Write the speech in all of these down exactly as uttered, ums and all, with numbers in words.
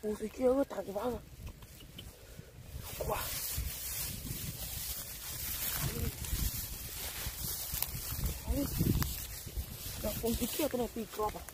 Ủa thì kia ơi, thằng cái bác à. Wow. Đó, con cái kia cái này bị crop à.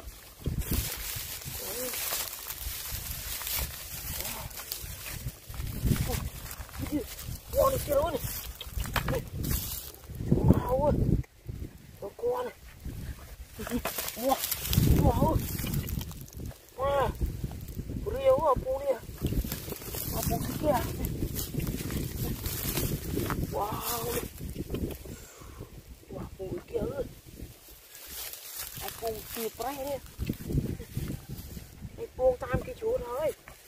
Wow, nó kia luôn này. Wow ơi. Nó qua này. Wow. Wow. Wow. Riêu à, bố đi à. À, bố cái kia. Wow. Wow, bố cái kia ơi. À, bố kịp đấy nè. Cái bố tam cái chú thôi.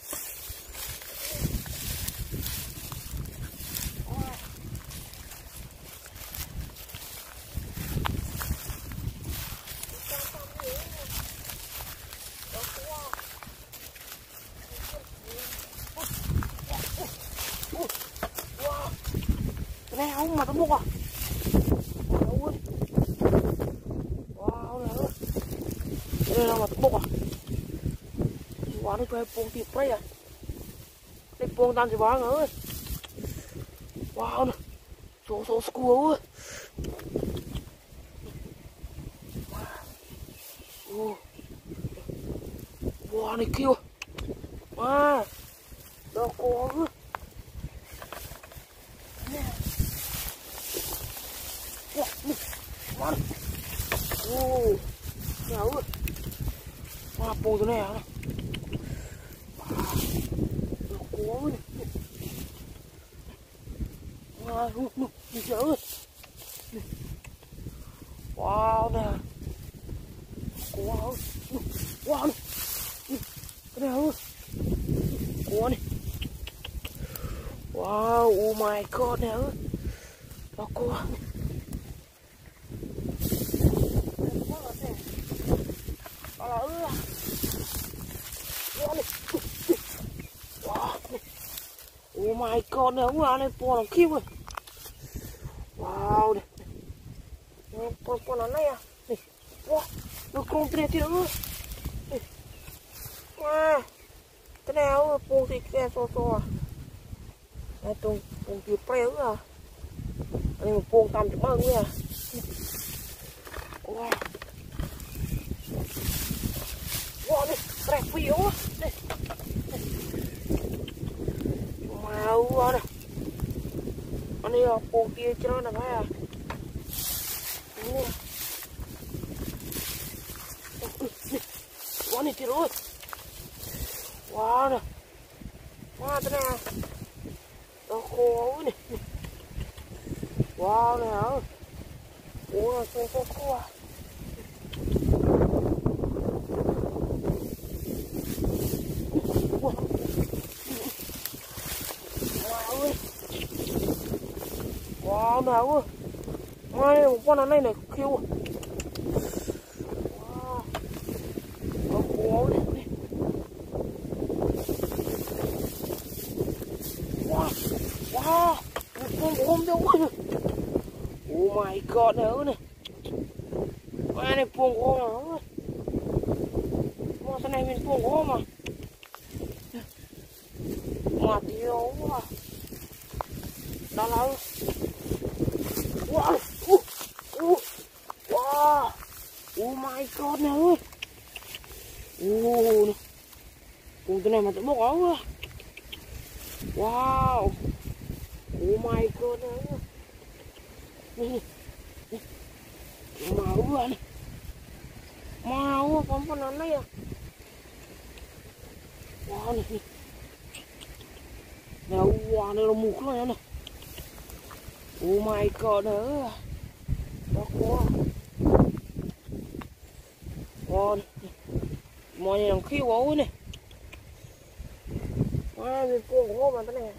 Này không mà tao mua à. Wow ơi. Wow này ơi. Cái này là mà tao mua à. Wow nó cho em buông tiệp đấy à. Đây buông tan thì bác ơi. Wow này. Số số school ơi. Wow. Wow này kêu. Wow. Đó có ơi. Wow. Wow. Nào ơi. Wow, bông thế này hả? Nó có ơi. Wow, nụ, nụ, nụ trời ơi. Wow, nè. Wow, wow, cái này ơi. Có này. Wow, oh my god nè ơi. Nó có. Wow. Oh my god nè, ông này bò làm khiêu rồi. Wow này. Con con nó này à. Này. Wow. Nó con thế thì nữa. Wow. Cái nào bông thì cái so so. Này tông bông thì préo à. Đây một bông tam chục bao nhiêu à. Wow. Wow này, đẹp phiếu á. Đây. Wow này. Anh đi học bông kia cho nó nằm à. Wow này chị ơi. Wow này. Wow thế nào. Nó khô này. Wow này hả. Ủa sao sao khô à. Wow nào ơi. Mai một con này này kêu. Wow. Nó khô này. Wow. Wow. Một con ôm đâu ơi. Oh my god nữa này. Mai này buông ôm nào ơi. Mà cái này mình buông ôm mà. Mà tiêu quá. Đó là. Wow. Uh. Uh. Wow. Oh my god nè ơi. Uh. Cùng cái này mà tự bốc áo quá. Wow. Oh my god nè ơi. Này. Mau quá này. Mau quá con con nó này à. Wow này. Nè wow này là mục rồi nè. Oh my god nữa. Đó quá. Wow này. Mọi người làm khiêu quá này. Wow mình buông gỗ mà thế này.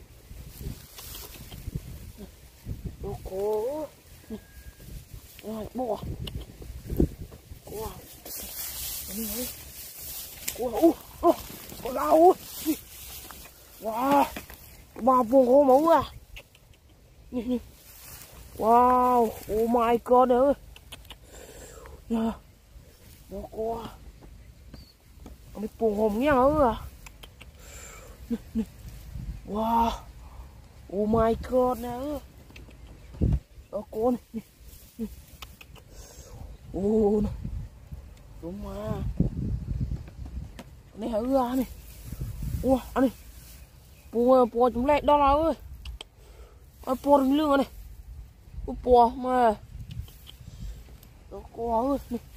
Đó quá. Rồi bò. Wow. Đây này. Wow. Ô, có đau. Wow. Ba buông gỗ máu à. Wow, oh my god nữa. Nó qua. Nó buông hồn nghe nữa à. Wow. Oh my god nè. Đó cô này. Ô nè. Đúng mà. Này hả ưa này. Ủa anh này. Bùa bùa chúng lại đó là ơi. Ôi bùa đừng lương này. Ôi bùa mà. Đó cô ơi. Này.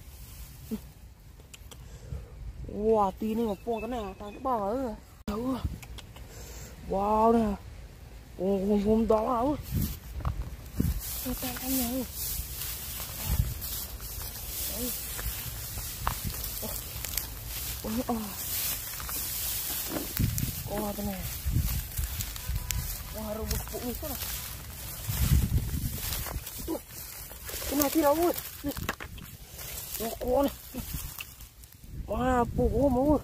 Wow tí này mà bùa cái này à. Tao cái bò ơi. Wow nè. Ồ hôm đó là ơi. Tao tao tao nhớ. Đấy. Ôi ôi. Cô cái này. Wah rubuk buk nih sana. Tuh. Kena tidak ơi. Nih. Cô này. Wah buk mau.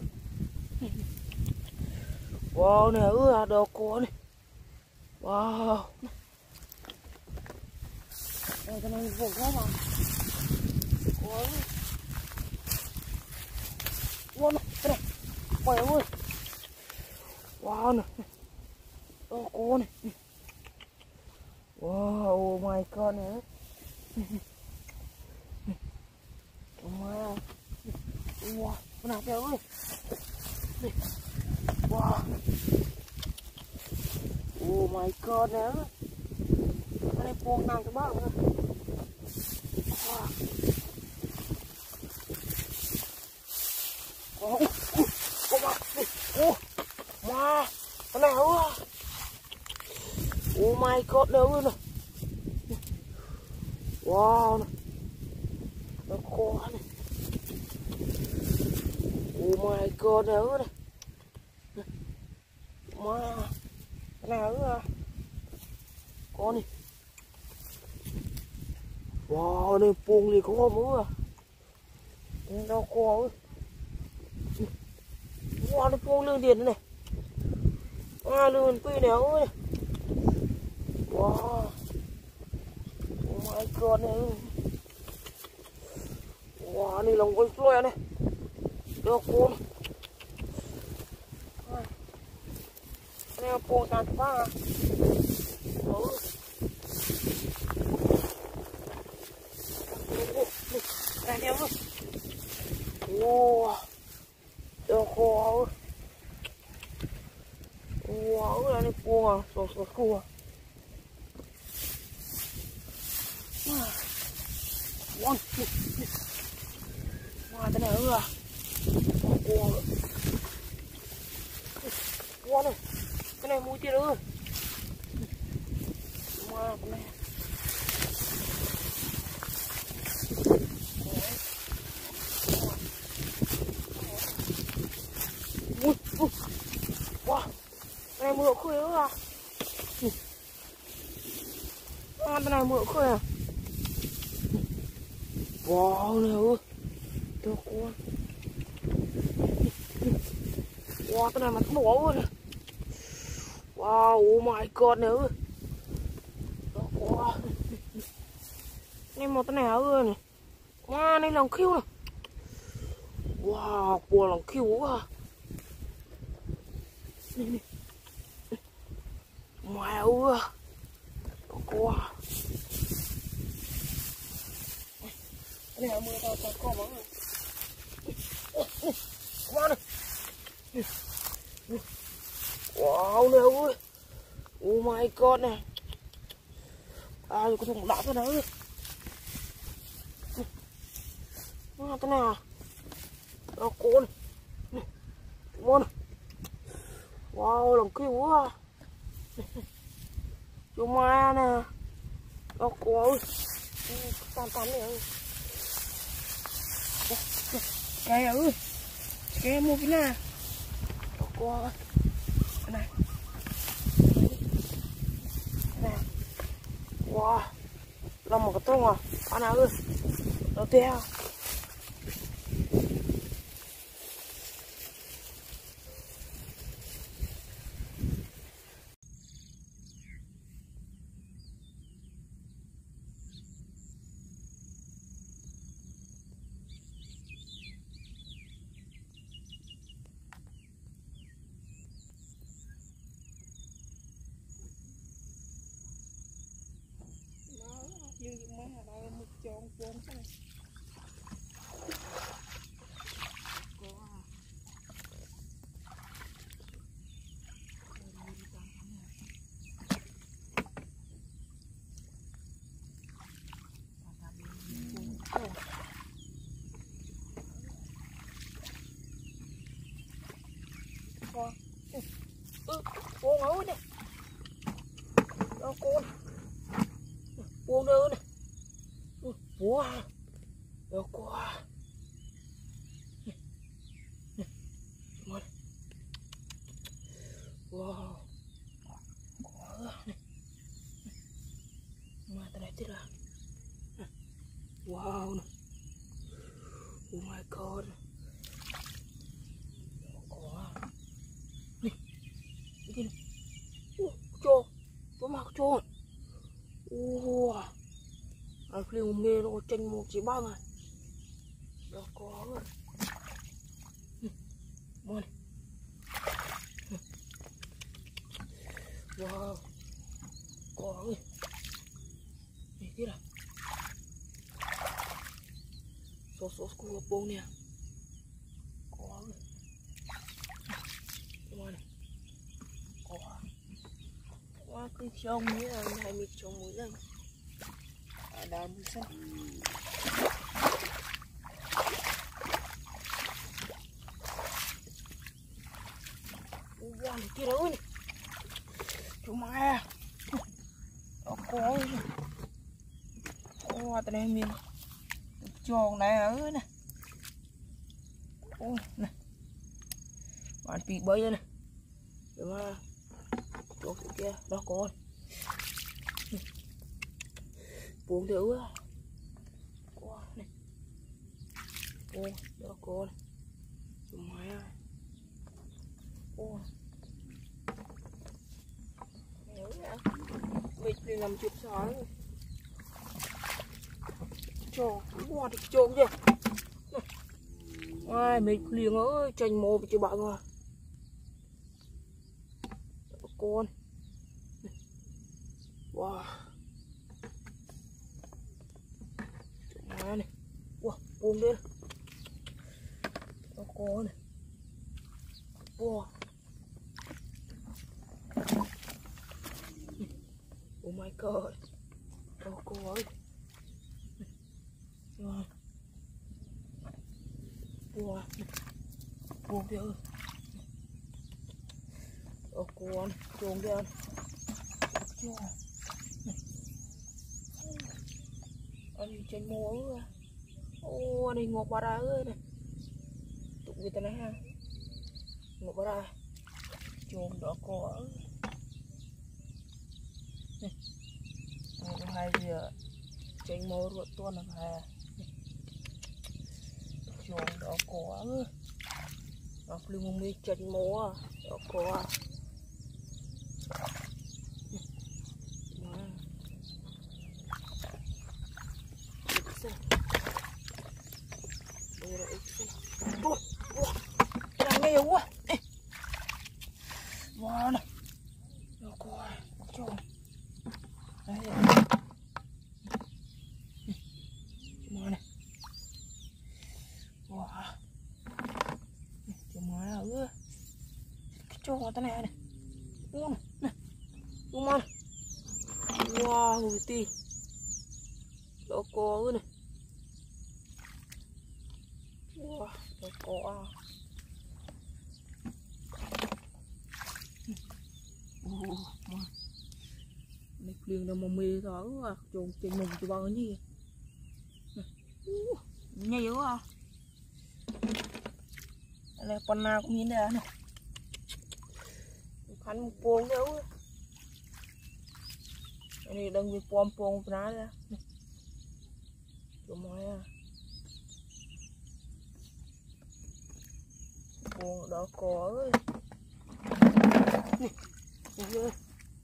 Wow nè ơi ada cô này. Wow. Đây cái này vụng quá mà. Cô ơi. Wow nè, cái này. Quay ơi. Wow nè. Đó cô này. Wow, oh my god nè. Wow. Wow, con nào kìa ơi. Wow. Oh my god nè. Cái này buông nằm cho bác nữa. Wow. Wow. Cô bác. Ô. Wow. Cái nào ơi. Oh my god đâu nè. Wow nè. Nó khó này. Oh my god đâu nè. Wow. Cái nào nữa à? Con này. Wow này buông thì có mưa. Nó khó ơi. Wow nó buông lương điện này. À lương quy này ơi. Wow. Oh my god này. Wow này lòng quay floy này. Được con. Này con tàn phá. Ừ. Đây em ơi. Wow. Được con. Wow này con à, sổ sổ cua. One, two, three. Wow, cái này nữa à. Wow. Wow này. Cái này mũi tiền ơi. Wow, cái này. Ui, ui. Wow. Cái này mưa khơi nữa à. À, cái này mưa khơi à. Wow nè ơi. Được con. Wow cái này mà nó bỏ luôn. Wow oh my god nè ơi. Được con. Này một cái này ơi này. Wow này lòng khiêu này. Wow bùa lòng khiêu quá. Này này. Wow ơi. Được con. Này là mưa tao tao có bóng rồi. Wow này. Wow nè ơi. Oh my god nè. À có thùng đá cái đó ơi. Wow cái nào. Đó cô này. Này. Wow này. Wow lòng kêu quá. Chú ma nè. Đó cô ơi. Tan tan này ơi. Cái ơi. Cái mua cái nào. Đó cô ơi. Cái này. Cái này. Wow. Làm một cái tông à. Anh ơi. Đó theo. nè, đây một chôn chôn cái này. Con ừ, con ơi nè, đó con con đâu nè, wow, đó quá, wow, quá nè, mà cái này thế là, wow nè, oh my god. Ini uh cho cho mặc cho uh anh phim mê nó tranh một chỉ ba ngày đó có rồi mua này wow có rồi này thế nào số số của bông nè có rồi mua này quá cái trông như là hai mươi trông mỗi lần ở đào mũi xanh wow này kia đâu này chú mai nó có ô tên này mình tròn này ở nè ô nè bạn bị bơi đây nè đúng không chỗ kia đó con buông thử á con này ô đó con mày ơi ô hiểu vậy mình đi làm chụp sỏi cho qua thì trộn chưa ai mình liền ơi tranh mồ cho bạn à con wow má này wow buông lên đó con này wow oh my god đó con ơi wow wow buông đi ơi đó con chuồng đi anh anh trên mố ô anh đi ngọc bà ra ơi này tụi người ta nói ha ngọc bà ra chuồng đó có hai giờ trên mố ruột tuôn là hà chuồng đó có ngọc lưu mông mi trên mố đó có Ủa, ủa, cái này nhiều quá. Ê. Wow này. Nó coi, tròn. Đấy. Wow này. Wow. Cái má nào ư. Cái tròn thế này này. Wow này. Này. Wow này. Wow, người ti. Nó có ư này. Wow, nó có ồ mà này liền đâu mà mê đó à trồn trên mùng cho bao nhiêu nhiều quá à này con nào cũng như thế này khăn một buông đâu này đang bị pom pom ra ra chỗ mới à buông đó có ơi nè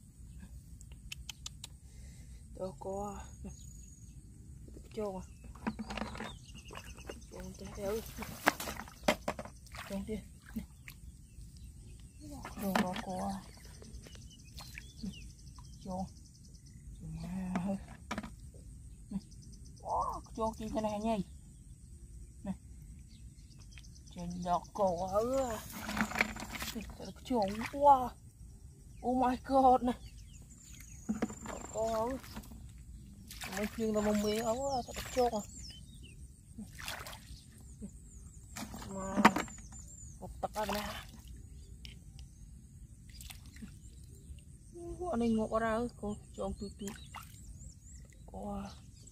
đó có cho buông té theo buông đi đồ đó có cho cho trên cái này nhỉ. Này. Trên đó cổ ơi. Thật trông quá. Oh my god này. Cổ ơi. Mình phiền là mông mê ấu á, thật trông à. Mà một tắc ra này. Anh ấy ngộ ra ơi, con trông tụt tụt. Wow.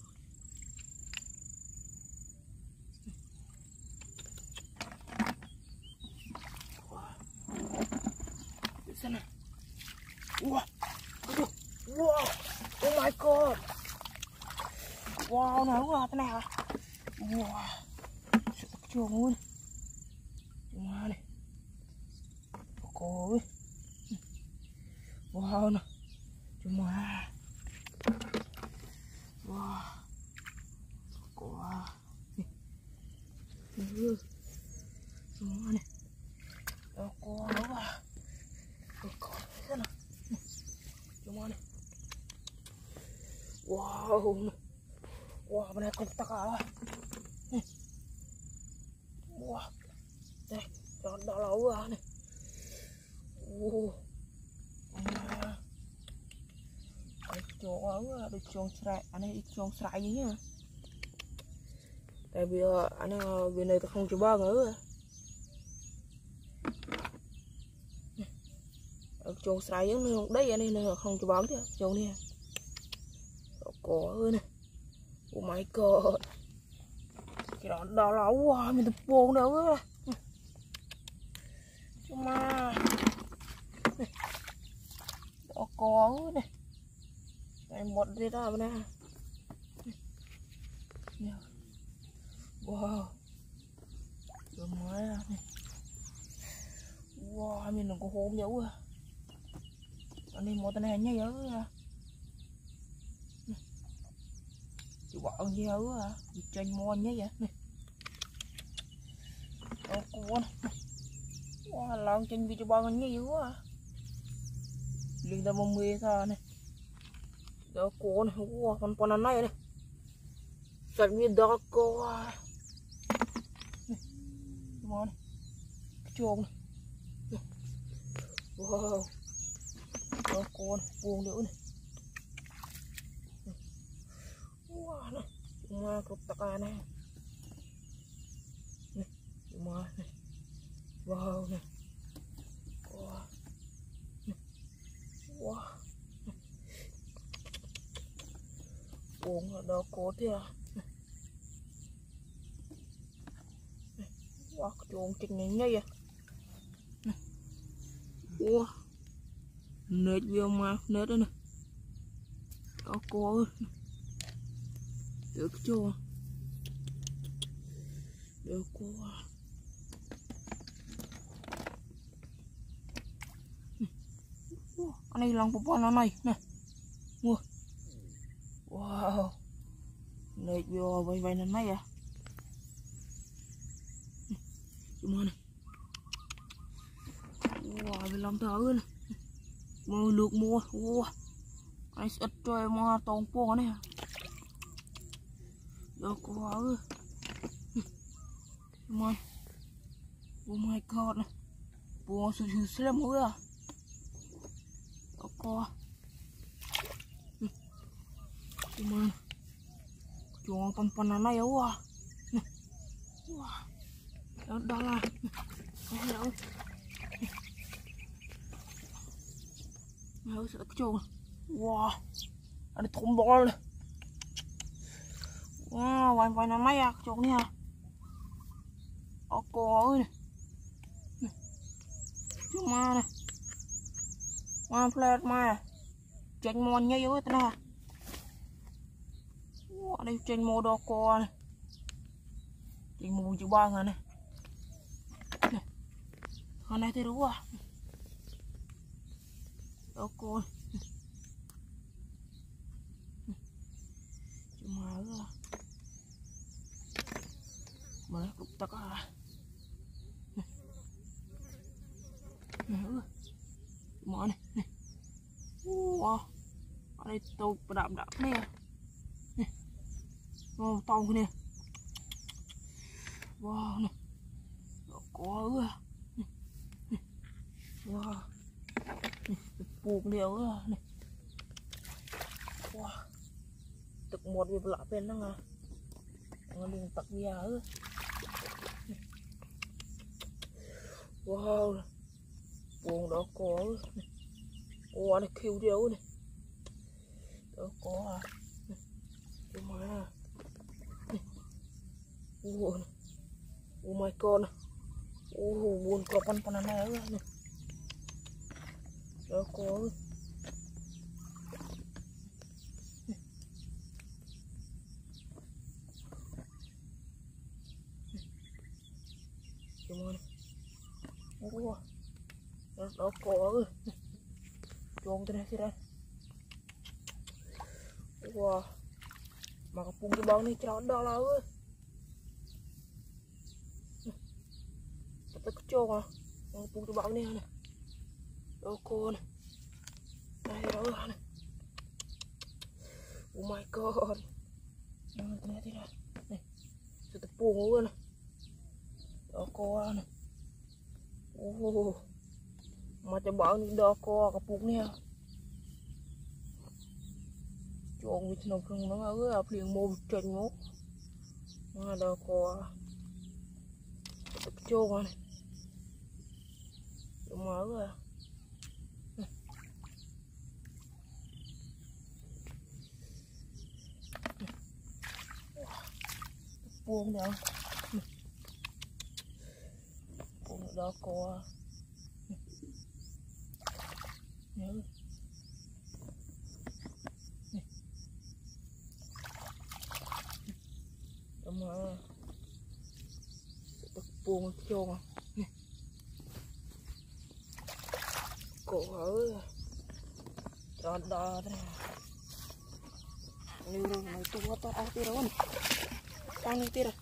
Xem này. Wow. Wow. Oh my god. Wow, nó quá thế này à. Wow. Sự thật chuồng luôn. Wow này. Cô ơi. Wow nè. Cuma. Wow. Wow. Nih. Semua nih. Cô nó quá. Cô thế nào. Cuma nih. Wow. Wah, benar kontak ah. Wah. Đây, đó đó là quá này. Wow. Cái chỗ ở được chuồng sải, anh ấy chuồng sải gì nhá. Tại vì anh ấy bên này tôi không chịu ba nữa. Ở chuồng sải giống đấy anh ấy không chịu bán thế, chuồng này. Có ơi này. Oh my god. Cái đó đó là wow, mình tập buồn nữa. Cuma đó có này. Đây một đây đó bên này. Wow. Rồi mới này. Wow, mình đừng có hôn dấu à. Anh đi một tên này nhá dấu à. Chị bỏ gì hả à? Chị tranh mon nhé vậy nè. Đó cua nè. Wow, lòng tranh vì cho bao nhiêu dữ à. Liên tâm mông mê sao nè. Đó cua nè. Wow, con con này nè. Sạch như đó cua. Nè. Món này. Chuông nè. Wow. Đó cua nè. Buông nữa nè. Wah, nah, cuma kepekaan nih. Nih, cuma nih. Wow, nih. Wah. Nih. Wah. Uống ở đó có thế à. Nih. Wah, chuông chỉnh này nhây à. Nih. Wah. Nết vô mà, nết đó nè. Đó có ơi. Được chưa? Được quá. Anh này lòng của nó này nè. Mua. Wow. Này vô vậy vậy này này à. Cuma này. Wow, về lòng thở nè. Mua lược mua. Wow. Anh sẽ chơi mà tông po này à. Đó có ơi. Mày. Oh my god. Buông sự sự xem mũi à. Đó có. Mày. Chuông pan pan này quá. Wow. Đó đó là. Đó là. Mày ơi sợ cái chuông. Wow. Anh thùng bò này. Wow, vài vài nó mấy à, chuột nha. Ô cô ơi nè. Chú ma nè. One plate ma. Chanh mon nhây với tên ha. Wow, đây chanh mô đo cô nè. Chanh mô chú ba nè. Nè. Hôm nay thì đúng à. Ô cô nè. Chú ma ơi. Mà cục tắc à. Nè ơi. Mở này, này. Wow. Ở đây tôi đạp đạp nè. Nè. Oh, to gini. Wow, nih. Có à. Wow. Nih, buông đều à. Nih. Wow. Thực một việc lạ bên đó à. Ngon đường tặc bia ư. Wow. Buông đó có. Wow, nó kêu đều này. Đó có à. Cái mà. Wow. Oh my god. Oh, buồn kapan panan ya nih. Đó có. Gimana? Wah, đó có. Chuông terus sih. Wah, makapung di bawah nih cerada lah. Tapi kecil ah, makapung di bawah nih. Đó có này. Đây đó này. Oh my god. Mana ternyata nih. Nih, setepung luôn. Đó có này. Oh, macam bang ni đó có kapung nih. Chuông vịt nồng khung nó ở ập liền mồm trần ngố. Mà đó có tập chuông này. Mở rồi. Buông được. Buông đó có. Nhớ. Mà buông chuông. Cổ ở đó đó đây. Liru mai tua to ah tiron. Tang ni tira.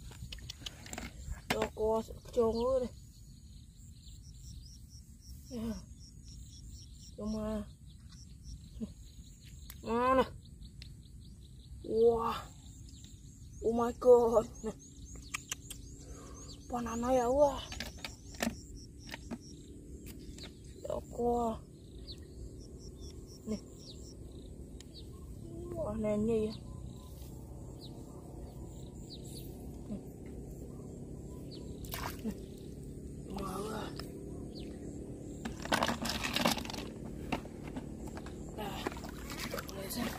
Đó có chuông nữa đây. Ya. Cuma. Mana? Wah. Oh my god. Nih. Panana ya wah. Ko. Nih. Wah, neneknya ya. Nih. Nih. Malah. Nah. Boleh sih.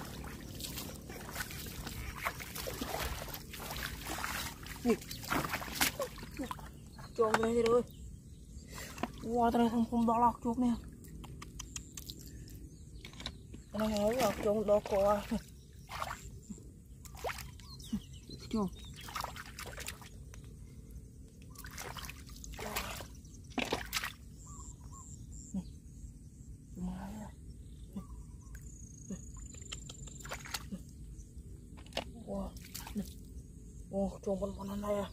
Nih. Chuông này đi rồi. Wow, ternyata không balak chuột nè. Cái này hỡi ở chuột đó có. Chuột. Wow. Oh, chuột panas này à.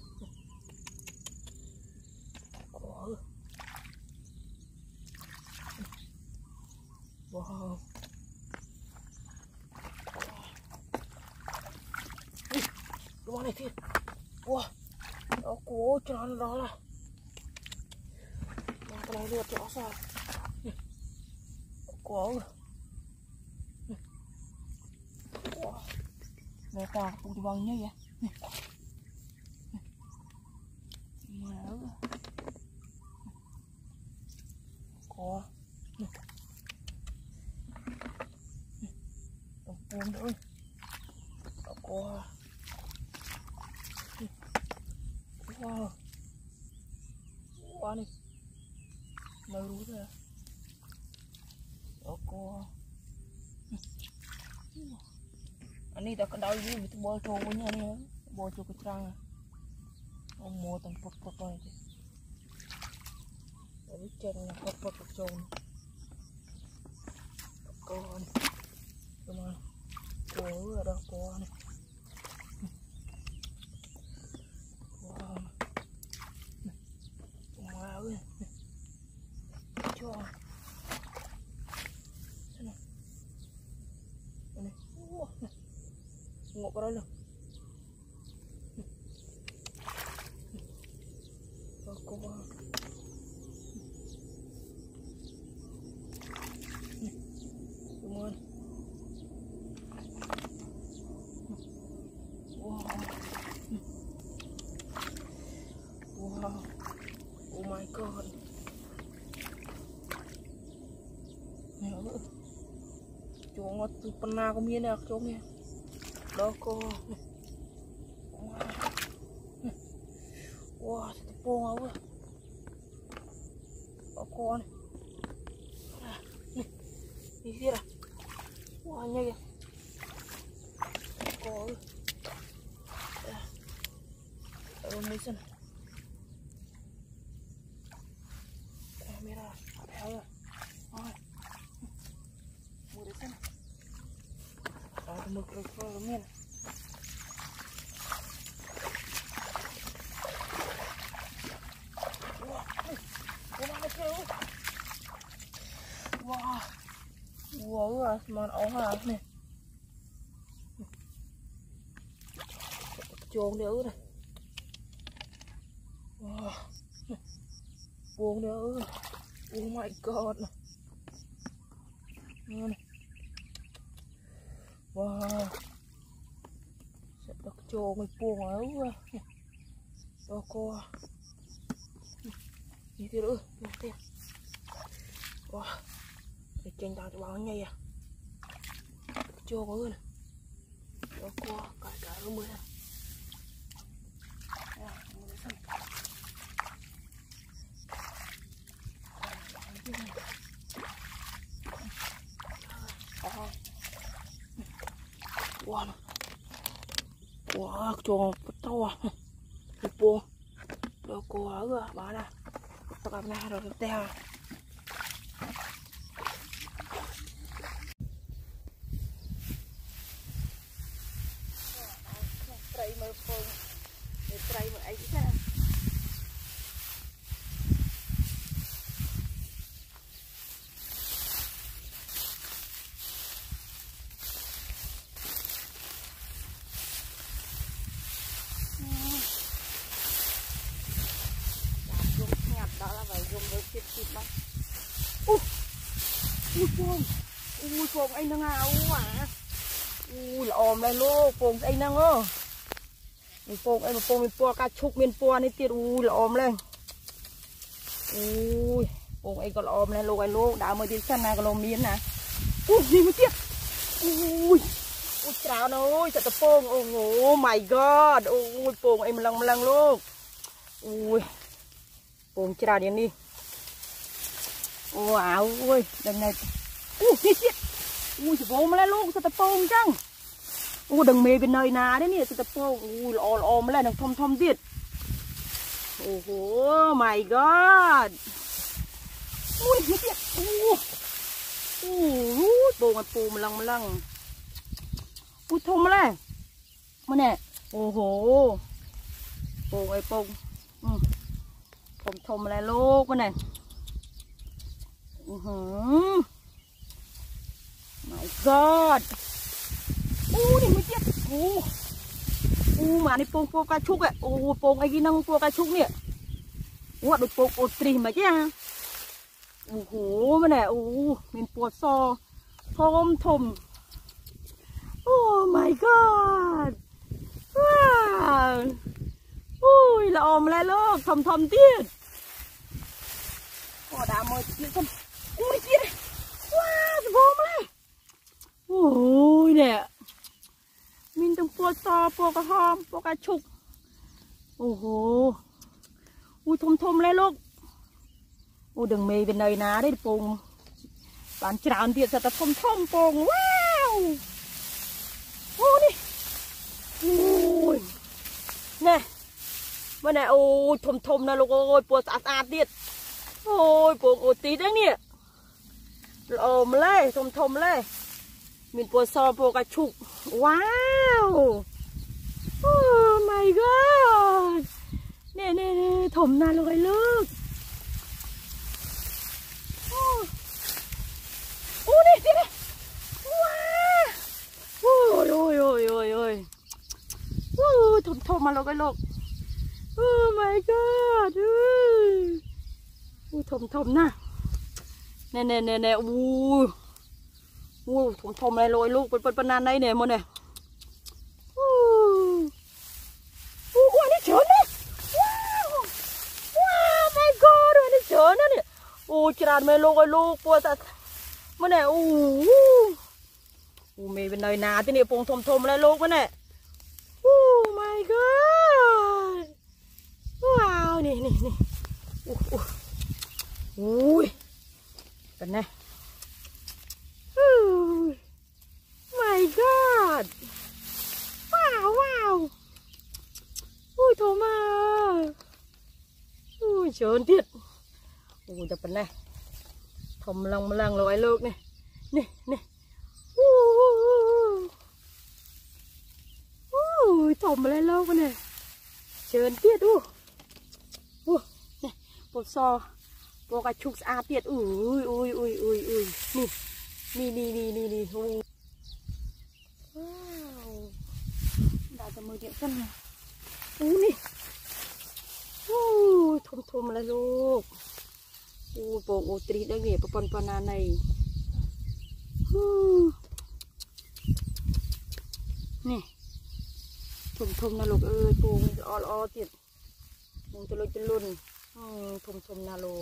Wow. Ih, kemana sih? Wah, aku jalan dah lah. Yang telah lihat biasa. Aku. Wah, mereka pun di bangnya ya. Mana? Có. Buông nữa. Có. Wow. Quá này. Mới rú ra. Đó có. Ini dah kedai ni betul bol cowoknya ni. Bol cowok kerang. Oh, mau tempat apa itu. Tapi cengnya apa cowok. Con. Cuma. Oh, ada con. Wow. Wow. Cho. Sana. Ini. Wah. Ngok pada lu. ngọt pernah có miên được chỗ nghe đó cô wow thật buông áo rồi đó cô này này đi kia à wow nhanh kìa cô ơi ở mấy sân camera béo rồi rồi mua đấy sân đó mực rồi rồi miên wow wow à món ấu hả này chuông nữa này wow buông nữa oh my god này wow sẽ được chuông mình buông ấu à đó cô đi tiếp nữa đi tiếp wow để tranh tao cho báo nhây à chưa có người này đó cô cải cải nó mới à wow wow chuồng to à một buông đó cô ở rồi bà nè tao cầm ra rồi teo trai mơ phồng để trai mơ ấy chứ đó là phải dùng với thịt thịt đó. Ui, ui phồng, ui phồng anh đang áo à, ui là ôm đây luôn, phồng anh đang ơ, phồng anh mà phồng mình po cá chục mình po này tiệt ui là ôm lên, ui phồng anh còn ôm lên luôn anh luôn, đã mới đi săn này còn ôm miếng nè, ui gì mới tiệt, ui, ui chào nó ui thật là phồng, oh my god, ui phồng anh lần lần luôn, ui phồng chào đến đi. Wow ui đằng này ui chết ui chỉ bông lên luôn sao tập bông chăng ui đừng mê bên nơi nào đấy nè sao tập bông ui lò lò mới lại đằng thom thom tiệt oh my god ui chết ui ui bông mà bông mà lăng mà lăng ui thom mà này mà nè oh bông ấy bông thom thom lại luôn mà này Uh-huh. My god. Ui này mới chết. Ui. Ui mà này pong pong cá chúc ạ. Ui pong ai năng pong cá chúc nè. Ui được pong ô trì mà chứ. Ui hổ mà nè. Ui mình pong so. Thom thom. Oh my god. Wow. Ui là ôm lại luôn. Thom thom tiết. Ôi đã mời tiết không. Ui kia này. Wow, cái bông này. Ôi nè. Mình từng po to, po cá hôm, po cá chục. Ôi ui thôm thôm lên luôn. Ôi đừng mê bên này ná đấy bông. Bạn tràn tiệt thật là thôm thôm bông. Wow. Ôi đi. Ôi. Nè. Bên này ôi thôm thôm này luôn. Ôi po sạt sạt tiệt. Ôi bông ôi tí đấy nè. Ôm lên, thôm thôm lên. Mình po so po cá chục. Wow. Oh my god. Nè nè nè, thôm nào rồi nước. Ôi đi đi đi. Wow. Ôi ôi ôi ôi ôi. Ôi thôm thôm mà rồi nước. Oh my god. Ui thôm thôm nè. Nè nè nè nè. Ui. Ui thôm thôm này lôi luôn. Bên bên nan đây nè mọi nè. Ui. Ui nó trơn nè. Wow. Wow my god. Nó trơn nè. Ui tràn mê lôi luôn. Ui sao. Mọi nè. Ui. u mê bên nơi nào thế này bông thom thom lại lô cái này. Oh my god. Wow, nè nè nè. Uh, uh. Ui. Bên này. Oh my god. Wow, wow. Ui thơm à. Ui trơn tiệt. Ui tập bên này. Thơm lòng lòng lội lược nè. Nè nè. Ui thơm lên lâu cái này. Trơn tiệt u. Ui nè, bột so. Bột cái chục a tiệt. Ui ui ui ui ui. Nè. Nè nè nè nè nè. Wow. Đã ra mười điện cân này. Ui nè. Ui thơm thơm lên luôn. Ui bột ô tri đây nghề bột bòn bòn này. Nè. Thơm thơm là lục ơi, bột o o tiệt. Mình cho lôi cho luôn. Thơm thơm là lục.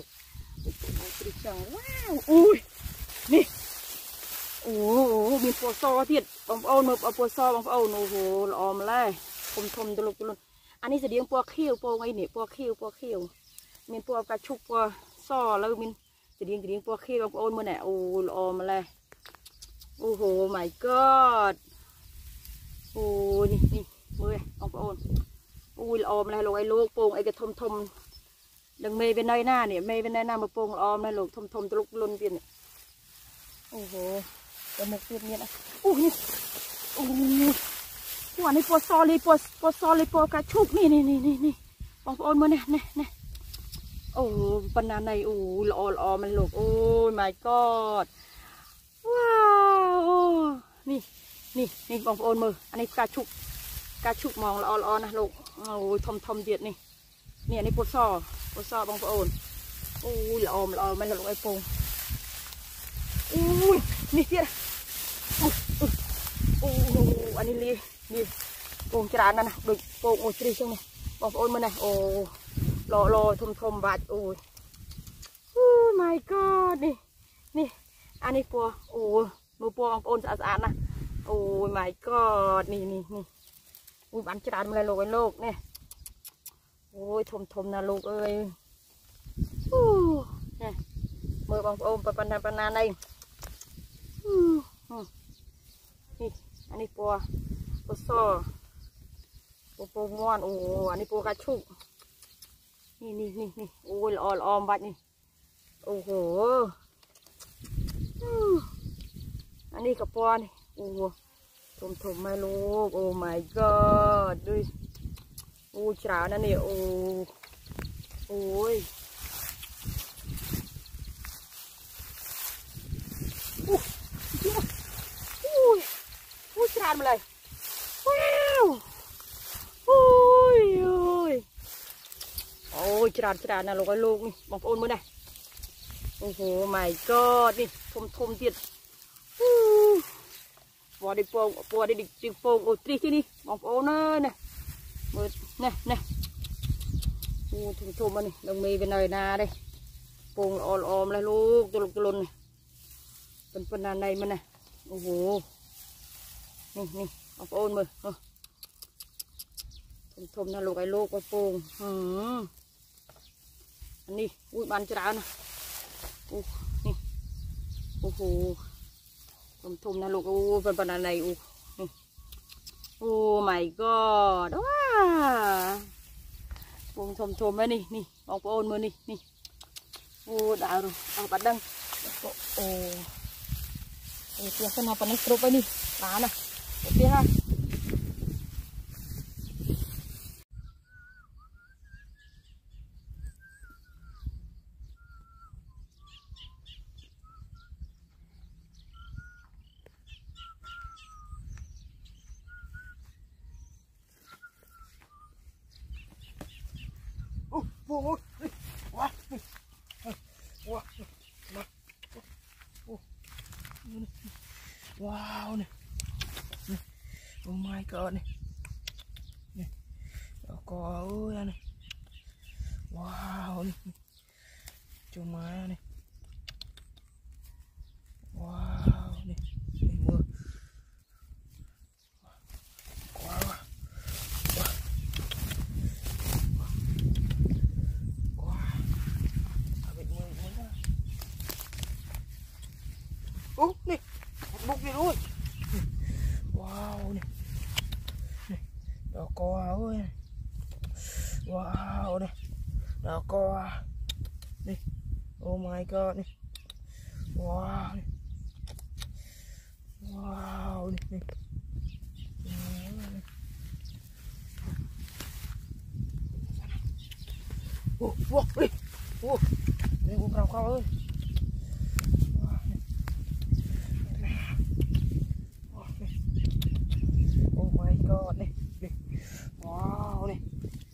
Wow. Ui. Nè. Ủa, mình phô so thiệt, bóng ôn mà phô so bóng ôn, ồ, lòm lại, thùm thùm từ lục từ luôn. Anh ấy sẽ điên phô khiêu, phô ngay nè, phô khiêu, phô khiêu. Mình phô cà chúc, phô so lâu, mình sẽ điên điên phô khiêu, bóng ôn mà nè, ồ, lòm lại. Oh my god. Ồ, nè, nè, mười, bóng ôn. Ui, lòm lại, lục ấy lục, phô ấy cái thùm thùm. Đừng mê bên đây nè, nè, mê bên đây nè, mà phô lòm lại, lục thùm thùm từ lục luôn viên nè. Ồ, cái một viên nhện này. Ui, ui, quả này po so li po po so li po cá chục nè nè nè nè nè, bóng ôn mà nè nè nè. Ồ, banana này, ồ, lò lò mình lục, oh my god, wow, nè nè nè bóng ôn mờ, anh ấy cá chục, cá chục mỏng lò lò nè lục, ôi thom thom tiệt nè, nè này po so, po so bóng ôn, ôi lò lò mình lục ai po. Ui, nih dia. Uh, uh, uh, anh đi đi, bông trà nè, được bông ô tri xong này, bông ôn mà này, ô, lò lò thum thum bát, ôi, oh my god, nè, nè, anh đi po, ô, mua po bông ôn sạch sạch nè, oh my god, nè nè nè, ui bắn trà mà lại lột cái lột nè, ôi thum thum nè lột ơi, uh, nè, mời bông ôn banana banana này. Hmm. Nih, ini po, po so, po po ngon, oh, ini po kacuk. Nih, nih, nih, nih, oh, all om bat nih, oh, oh, hmm, ini kepo nih, oh, thum thum mai lu, oh my god, duy, oh, cerah nih, oh, ôi. Uh. Ui, ui tràn lại, wow, ui ui, ôi tràn tràn là lục cái lục, bóng ôn mới này, oh my god, đi, thum thum tiệt, bỏ đi phong, bỏ đi đi phong, ôi tri chứ đi, bóng ôn ơi này, mượt, này này, ui thum thum này, đồng mì bên này na đây, phong ôm ôm lại lục, tôi lục tôi luôn này. Phần phần này mà này, ồ, nè nè, bóng ôn mờ, thùng thùng là lục cái lô cái phồng, anh đi, ui bán chả nè, ồ, nè, ồ, thùng thùng là lục cái phần phần này, ồ, oh my god, wow, phồng thùng thùng đấy nè, nè, bóng ôn mờ nè, nè, ồ đã rồi, à bắt đăng, ồ. Ủa, kenapa nih strop ini? Mana? Oke ha. Oh, oh, wah, wah, wow này, oh my god này, này, có ơi này, wow này, cho má này, wow này, này mưa, biết ơi. Wow này. Này, đó co ơi. Wow này. Đó co. Này. Oh my god này. Wow này. Wow này. Này. Wow, wow, đi. Wow. Đây con cao cao ơi. Oh my god này. Wow này.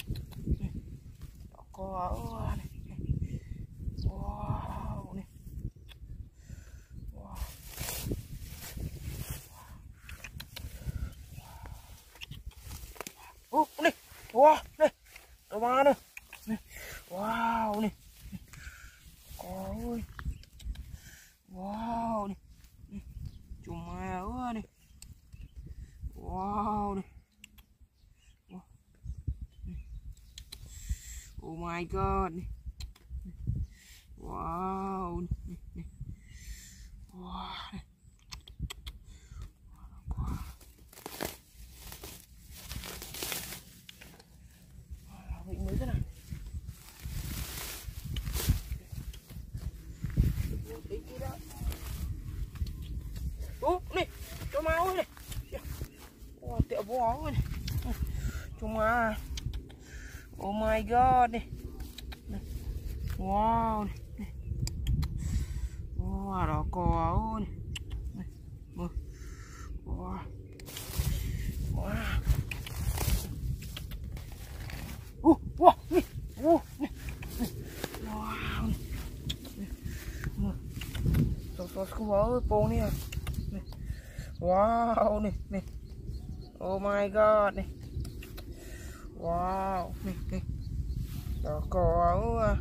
Đó có này. Wow này. Wow. Ô này. Wow này. Đồ ba này. Wow này. Ôi. Wow này. Chùm ma ơi này. Wow này. Oh my god này. Wow này. Này. Wow này. Vị mới thế nào. Ô này, cho ma ơi này. Wow, tẹo bó ơi này. Cho ma. Oh my god này. Wow này. Wow, đó có ơi này. Wow. Wow. Ô, wow, này. Ô, này. Wow này. Sốt sốt khu ơi, bông này. Wow này, này. Oh my god này. Wow này, này. Đó có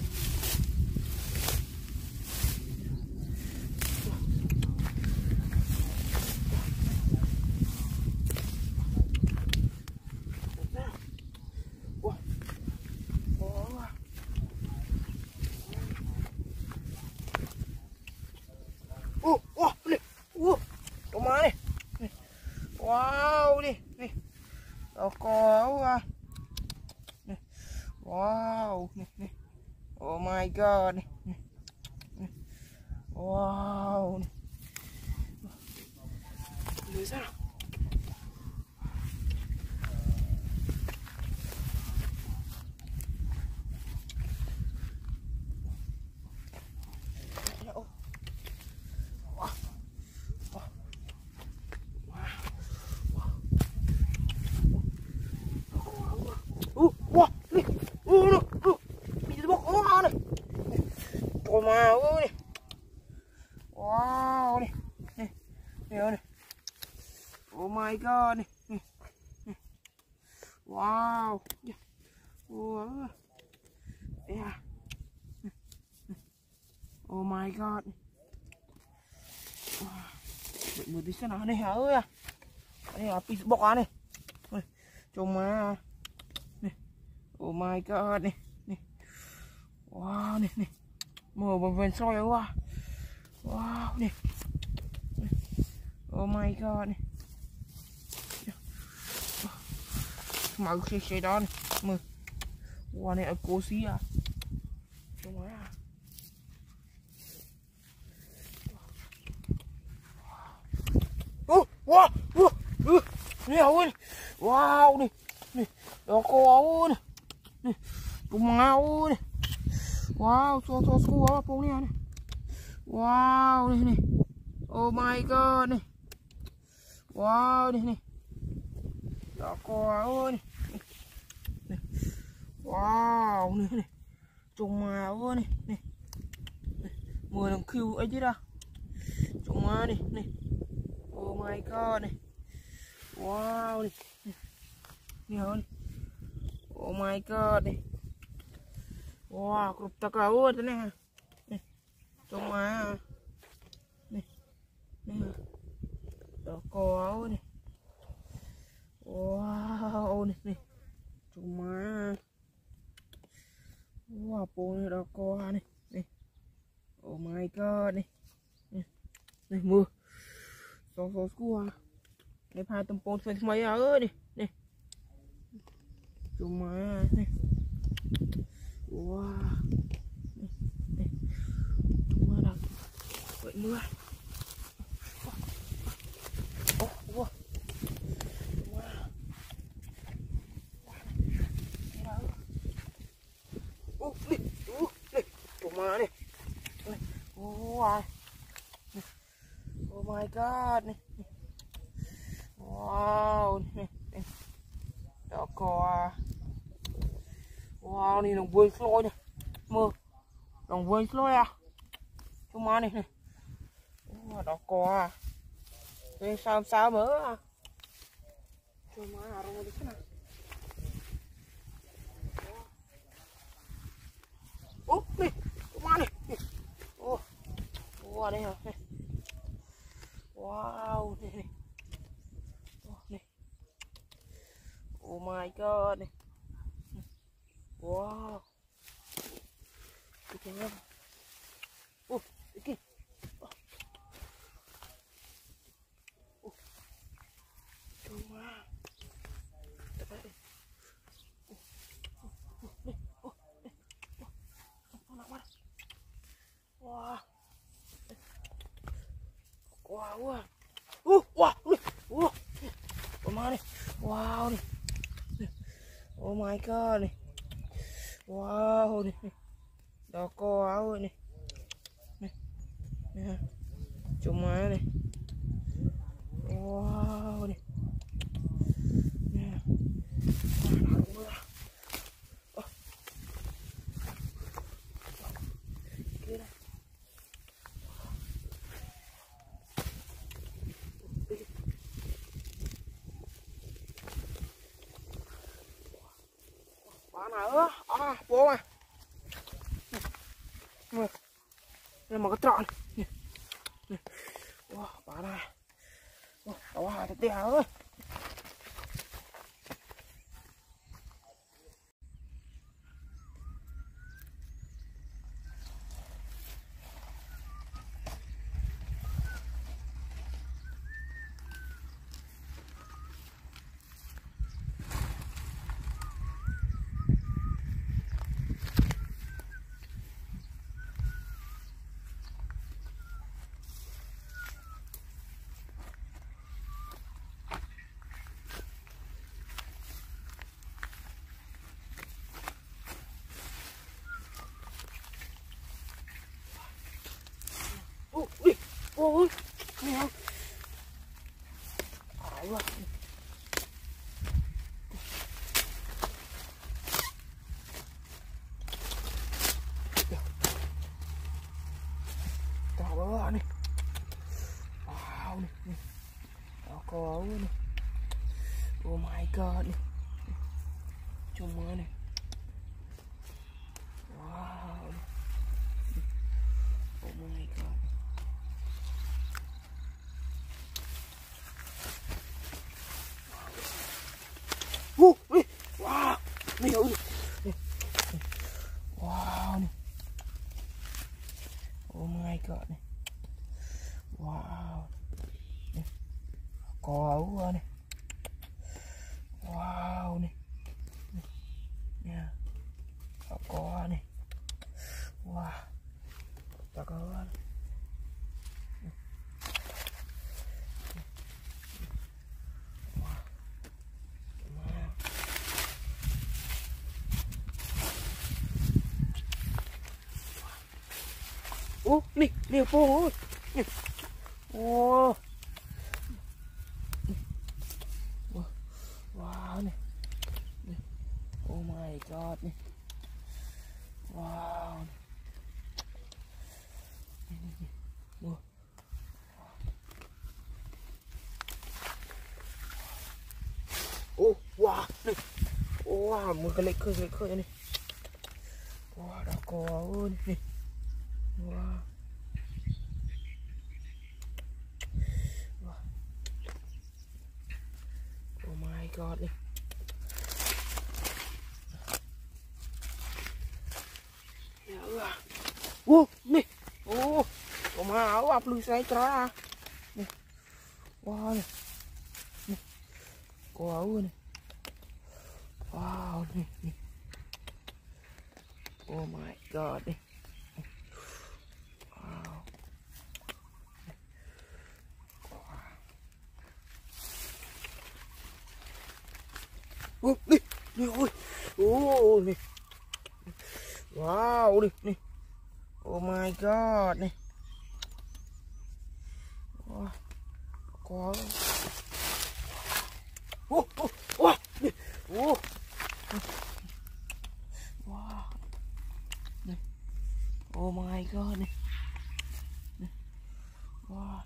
ô ô này ô đồ má này. Wow đi này. Đó có này. Wow này này. Oh my god này. Này. Wow này. Lưới sao nào. Ôi mà ơi. Wow này. Này. Này này. Oh my god này. Này. Này. Wow. Wow. Yeah. Oh my god. Đợi một tí xem nào này hả ơi à. Đây là pizza bọc á này. Trông mà. Này. Oh my god này. Này. Wow này này. Mở bằng vườn soi quá. Wow này. Oh my god này. Mở xe xe đó này. Mở. Wow này ở cố xí à. Trông mà. Ô, wow, wow, wow, này ơi, wow này, này, đó có này, này, bông ngao này, wow, so so so quá bông này này, wow này này, oh my god này, wow này này, đó có này, này, wow này này, trùng màu này, này, mười đồng kêu ấy chứ đâu, trùng màu này, này. Oh my god này. Wow này. Này hơn. Oh my god này. Wow, cục tạc áo thế này. Này. Trông mà. Này. Này. Đó có áo này. Wow này này. Trông mà. Wow, bố này đó có này. Này. Oh my god này. Này, này mưa. Sos-sosku ah. Ini pha tempon semai ơi nih, nih. Cuma nih. Wah. Nih, nih. Cuma lagi. Vậy mưa. Oh, wah. Wah. Uh, nih, uh, nih. Cuma nih. Wah. Oh my god nih. Wow nih, nih. Đó có wow này đồng vơi slôi này mơ đồng vơi slôi à chúng má này này đó có đây sao sao mở à chúng má à rồi thế nào úp đi chúng má này ô wow đây hả wow này này này oh my god này wow cái này oh cái oh cuma tepat deh oh oh nih oh nih oh anak mana wah wah wah uh wah nih wah kemana nih wow nih oh my god nih wow nih đó có áo này này nè cuma này wow này nè kia này bạn nào á à bố à đây mà cái trọn này này wow bà này wow hai cái tèo ơi ô đi ôi mèo phải quá tao đó này wow này tao có này oh my god này cuma này wow oh my god Wow, wow, này ơi, wow, này. Oh my god này, wow, này. Có ấu này, wow này, nha, có này, wow, ta có này. Ô, nih, nih po. Oh. Wow nih. Nih. Oh my god nih. Wow. Nih, nih, nih. Wow. Oh, wah, nih. Wah, mau kelek-kelek kelek nih. Wah, dah kau nih. Wah. Wah. Oh my god nih. Ya Allah. Wow, nih. Oh, mau apa lu saya cerah. Nih. Wow này. Này. Wow này. Wow này. Này. Oh my god này. Wow. Wow. Oh, đi. Đi ôi. Oh này. Wow đi, này. Oh my god này. Wow. Có. Oh, oh, oh. Oh. Wow. Này. Oh my god này. Này. Wow.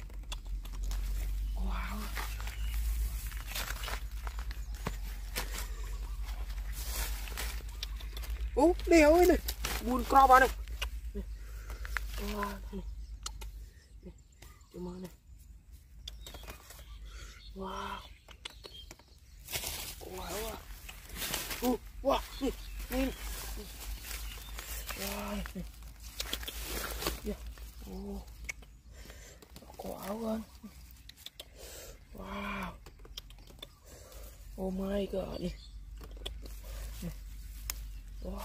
Wow. Ô, đèo ơi này, buồn co vào này. Này. Wow, này. Này. Chùm ơi này. Wow. Wow. Wow. Wow. Này. Này. Wow. Này. Yeah. Oh. Có áo hơn. Wow. Oh my god này. Này. Wow.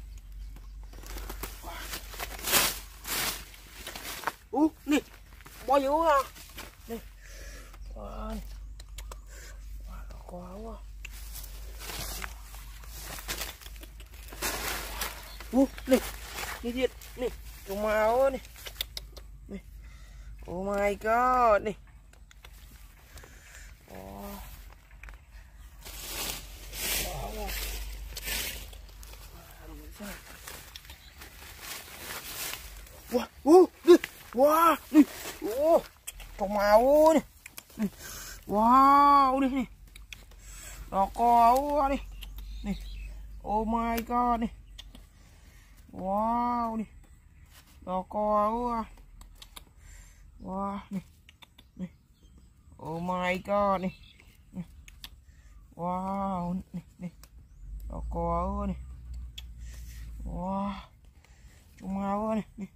Ủa, nè, bao nhiêu à? Nè. Wow. Này. Wow, quá quá. Ủa, nè, nè thiệt, nè, trồng màu nè. Nè. Oh my god, nè. Wow. Wow. Wow, wow, đi, wow, đi, wow, trồng màu nè, đi, wow, đi, nè, đỏ co đi, nè, oh my god, nè, wow, đi, đỏ co, wow, nè, nè, oh my god, nè, nè, wow, nè, nè, đỏ co nè, wow, trồng màu nè, nè.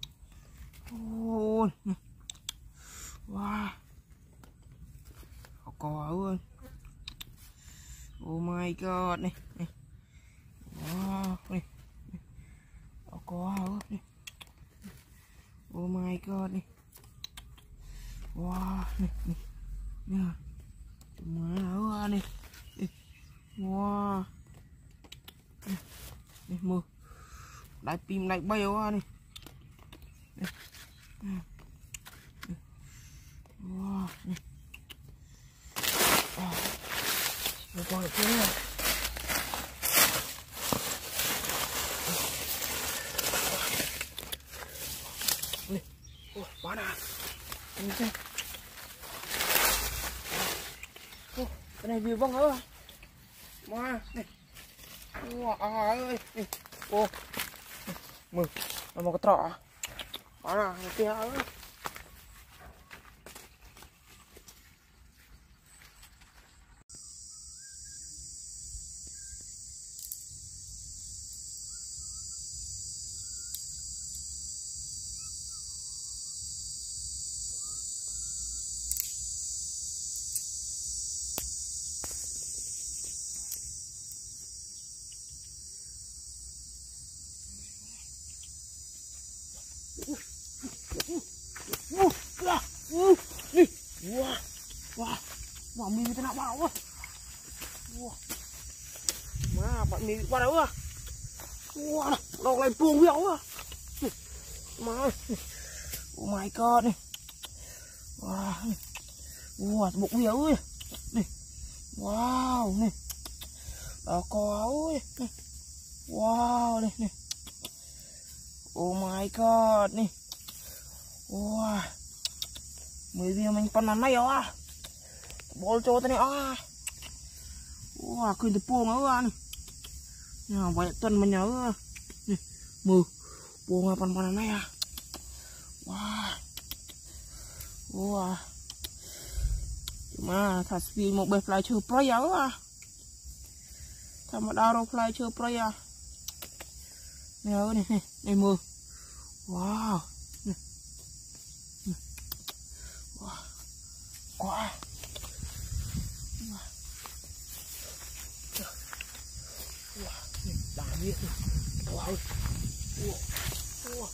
Ôi, wow, có ơi, oh my god này, này. Wow, này, có ơi, oh my god này, wow, này, này, này, má này, wow, này, này mưa, đại pin đại bay quá này. Wow, này. Wow. Rồi còn được thế này. Này. Ôi, quá nè. Nhìn xem. Ô, cái này vừa vong hả? Wow, này. Wow, ơi. Này. Ô. Mừng. Nó một cái trọ. Quá nè, một kia ơi. Wah, wah, wah, mì thế nào bảo quá, wah, má bạn mì bắt đầu à, wow, đọc lại buông hiệu à, má ơi, oh my god này, wow, wow, bụng hiệu ơi, này, wow, này, đó có ơi, này, wow, này, này, oh my god này, wow. Mười viên mình con này à, bol cho tao này à, wow, khơi từ buông á anh, nhà vậy tuần mình nhớ, nè, mừ, buông con con này à, wow, wow, mà thật vì một bề fly chưa pro giáo à, thằng mà đào đâu fly chưa pro à, nhớ này, này, này mừ, wow. Wah. Wah, nih lagi nih. Wah. Wah. Wah.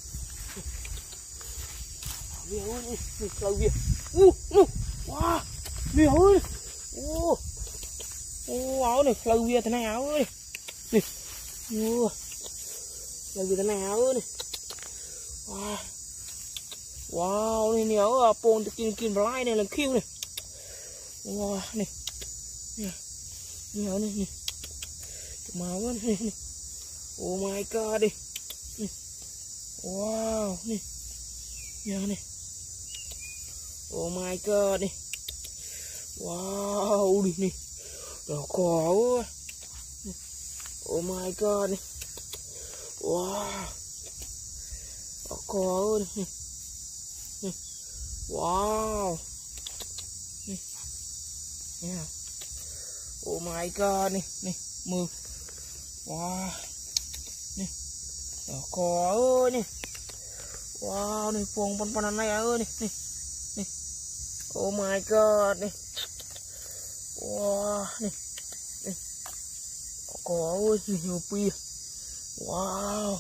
Lagi nih, nih lagi. Uh, uh. Wah. Nih ơi. Oh. Oh, áo này lagi thế này áo ơi. Nih. Uh. Lagi thế này áo ơi. Wah. Wow, ini nih áo pon kin-kin belai này là kêu này. Wah, nih. Nih. Nih áo này nih. Mau nih, nih. Oh my god nih. Nih. Wow, nih. Ya nih. Oh my god nih. Wow, nih nih. Đó có. Nih. Oh my god nih. Wow. Đó có nih. Nih. Nih. Wow. Nih. Ya. Oh my god nih, nih. Mưa. Wow. Nih. Đó có ơi nih. Wow, nih pon-ponan này ơi nih, nih. Nih. Oh my god nih. Wah, nih. Nih. Có ơi, nih Yopi. Wow.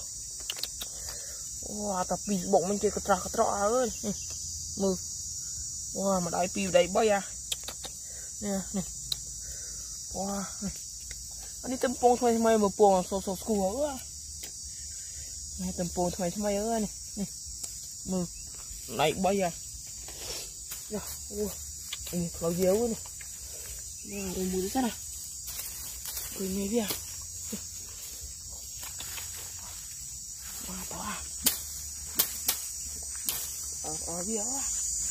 Wah, tapi bọng mình chơi ketrak-ketrak ơi nih. Mưa. Wah, mà đại pi đầy bay à. Nè, nih. Wah, nih. Ini tempong semai-semai mepong sosok school ah. Ini tempong semai-semai ah nih. Nih. Mưa. Naik bay à. Ya, wah. Ini kalau jauh nih. Nah, rumput di sana. Ini dia. Wah, wah. Oh, oh dia lah.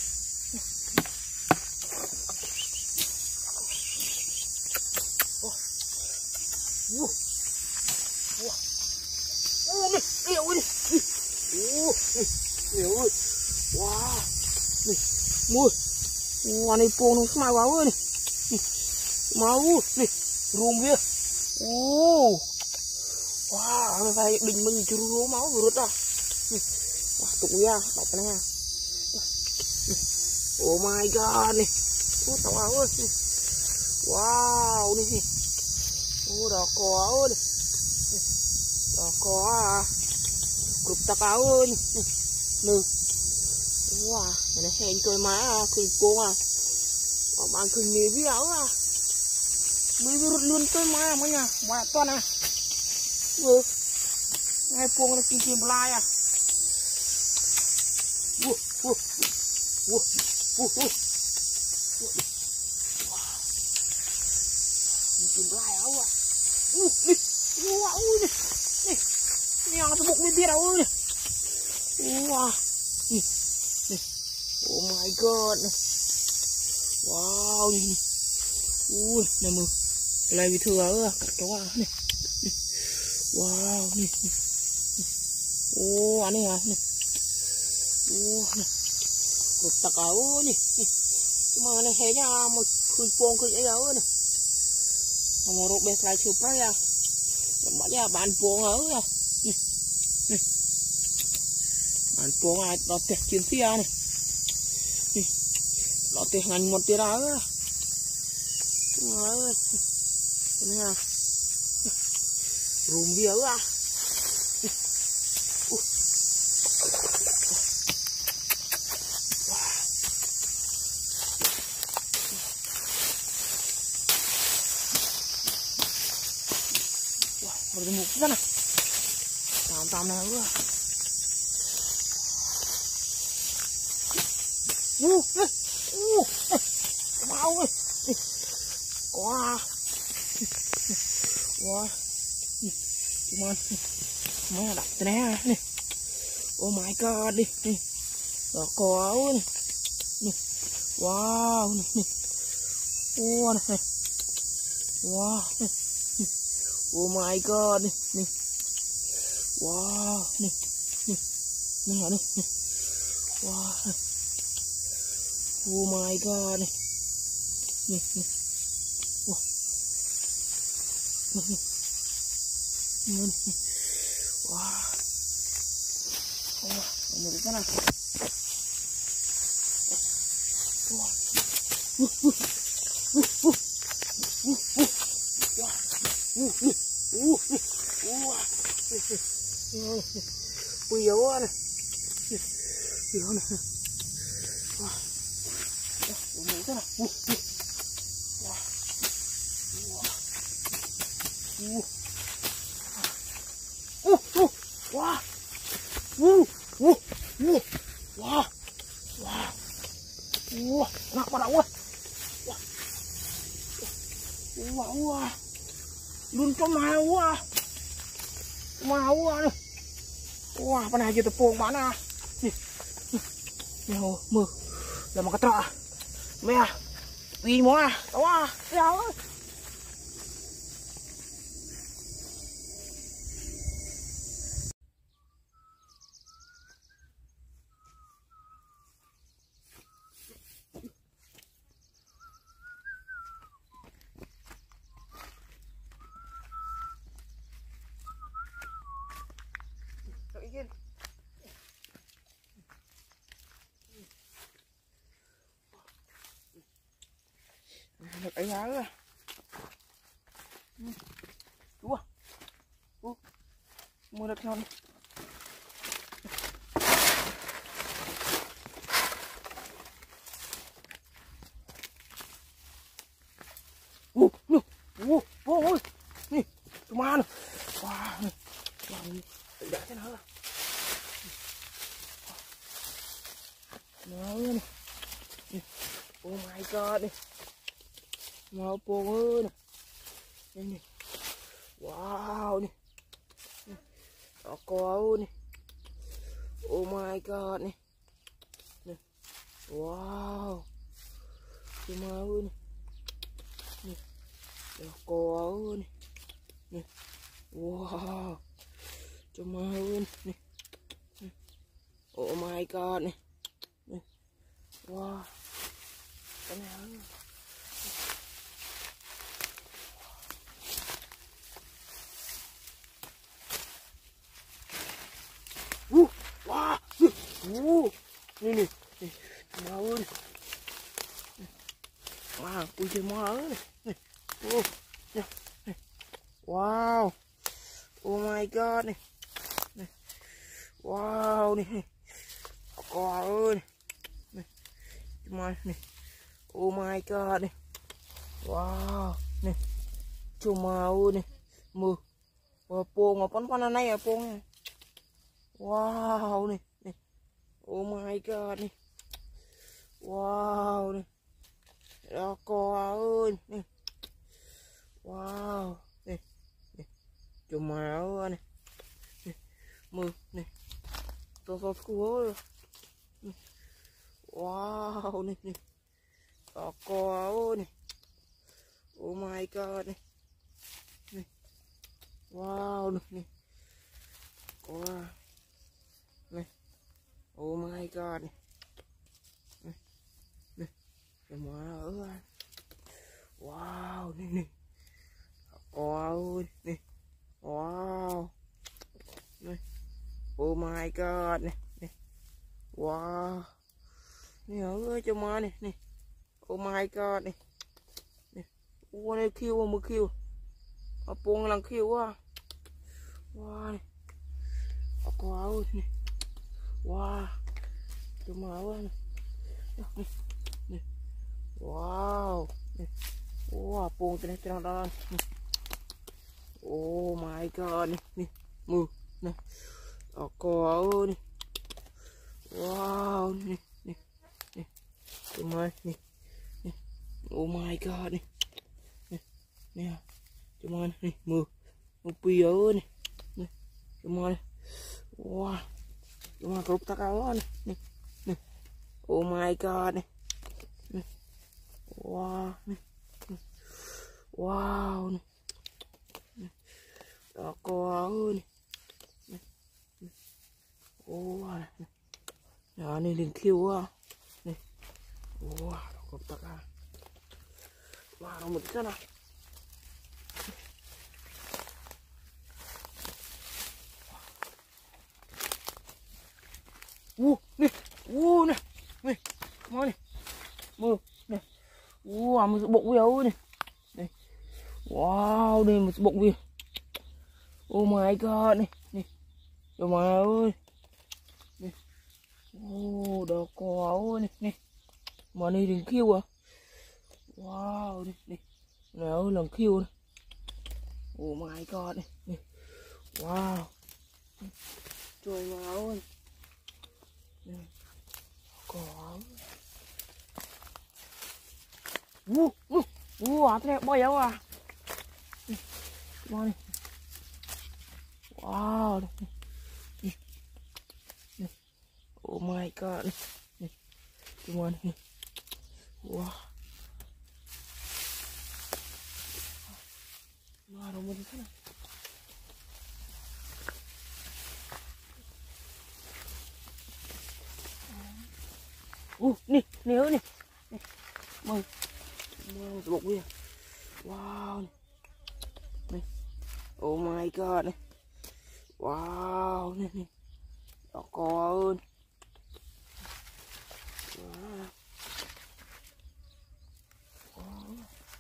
Wah. Wah. Oh, nih, nih, nih. Oh, nih. Nih, ơi. Wah. Nih. Mưa. Wah, này pon nó smile quá ơi nih. Mau nih, rung dia. Oh. Wah, kayak định mình churu máu vừa rút ra. Wah, tụng ya, đọc cái này. Oh my god nih. Oh, tao ơi. Wow, nih. Oh, đó có ơi. Đó có à. Cục tao ơi nih. Nè. Wow, này hẹn tôi má à, khơi cô à. Ở bạn khơi nghề với áo à. Mới rút luôn tôi má mà nha, mà toàn à. Ừ. Ngay puông nó kim kim lai à. Ua, ua. Ua, ua, ua. Wow. Kim kim lai áo à. U, đi. Wow, đi. Đi. Mèo nó bụng bên kia đâu đi. Wow. Đi. Đi. Oh my god. Wow, đi. Ui, nè mưa. Lại bị thừa cắt kéo à nè. Wow, nih, nih. Oh, aneh ya, nih. Oh, nih. Kutak kau nih, nih. Cuma aneh hanya mau kumpong ke jauh nih. Mau rok bes lai supra ya. Banyak ban pong ở ya. Nih. Nih. Ban pong ai đó teh chiến tia nih. Nih. Đó teh ngan một tia ra. Ơi. Ini ha. Rum dia ah. Uh. Wah. Wah, bertemu ke sana. Tam-tam na gua. Uh, uh, uh. Mau ơi. Wah. Wah. Cuman mana đặt thế này nè. Oh my god đi nè. Đó có nè. Nè. Wow nè nè. Wow nè. Wow nè. Oh my god nè nè. Wow nè nè. Nè nè nè. Wow nè. Oh my god nè. Nè nè. Wow. Nè nè. Nè nè. Wah. Wah, ini di sana. Wah. Ui dấu này. Dấu này. Ủa mấy cái này. Ui. Ui. Ui. Wow. Ui. Ui. Ui. Wow. Wow. Wow. Nặng quá đâu ơi. Wow. Wow. Luôn trong màu quá. Màu quá này. Wow, bên này giờ tập buông bán à. Nè. Nè hồ mưa. Là một cái trọ. Mẹ à. Vì mua à. Đâu à. Đâu ơi. Yên. Được ấy há rồi. Ủa. Ủa. Mua được ngon. Ủa, ủa, ủa, ủa, nè, tụi ma nè. Wow, nè. Wow, tự đã thế nào rồi. Nó nè. Oh my god nè. Mau buông ơi nè. Đây nè. Wow nè. Đó có nè. Oh my god nè. Nè. Wow. Chú mau ơi nè. Nè. Đó có nè. Nè. Wow. Chú mau ơi nè. Nè. Oh my god nè. Nè. Wow. Cái nào nè. Uh, wow, uh, nè nè, nè, mau ơi, wow, ui trời mau ơi, nè, uh, nè, nè, wow, oh my god nè, nè, wow nè, wow ơi, nè, nè, nè, oh my god nè, wow, nè, trời mau nè, mưa, buông mà con con này à buông. Wow nè, nè. Oh my god nè. Wow nè. Đó co ơi nè. Wow nè. Nè. Chùm màu nè. Nè. Mưa nè. To to cua. Nè. Wow nè nè. Đó co nè. Oh my god nè. Nè. Wow nè nè. Wow. Nè. Oh my god nè. Nè. Nè. Trời ơi. Wow nè nè. Wow nè. Wow. Nè. Oh my god nè. Nè. Wow. Nè ơi trời ơi nè nè. Oh my god nè. Nè. Ủa này kêu mà kêu. Ở buông lần kêu quá. Wow nè. Wow nè. Wow, trời ơi nè. Nè. Nè. Wow, nè. Wow, buông từ đây từ đó nè. Oh my god nè, nè. Mưa nè. Đó có ơi nè. Wow nè, nè. Nè. Trời ơi nè. Nè. Oh my god nè. Nè. Nè. Trời ơi nè, mưa. Mưa pi ơi nè. Nè. Trời ơi. Wow. Cuma grup tak kawan nih, nih, oh my god nih, nih, wow nih, nih. Wow nih, nih, aku nih, nih, nih. Oh nih, nah ini link Q nih, wah grup tak kawan, wah rambut sana. Uh, nè, uh, nè, nè, mau nè, mưa, nè, một bụng view này. Đây. Wow, đây một bụng view. Oh my god này, này. Trời mà ơi. Này. Oh, đỏ cò ơi này, này. Mà này đừng kêu à. Wow, này, này. Này ơi, lần kêu này. Oh my god này, này. Wow. Trời mà ơi. Này. Cò. Ú, ú, ú, à, thế này bao nhiêu à? Wow, này. Wow, này. Này. Này. Oh my god, này. Này. Come on, này. Wow. Wow, nó muốn thế này. Ú, nè, nè ơi, nè. Nè. Mời. Mời một bụng kìa. Wow, này. Này. Oh my god, này. Wow, này, này. Đó có ơn. Wow. Wow.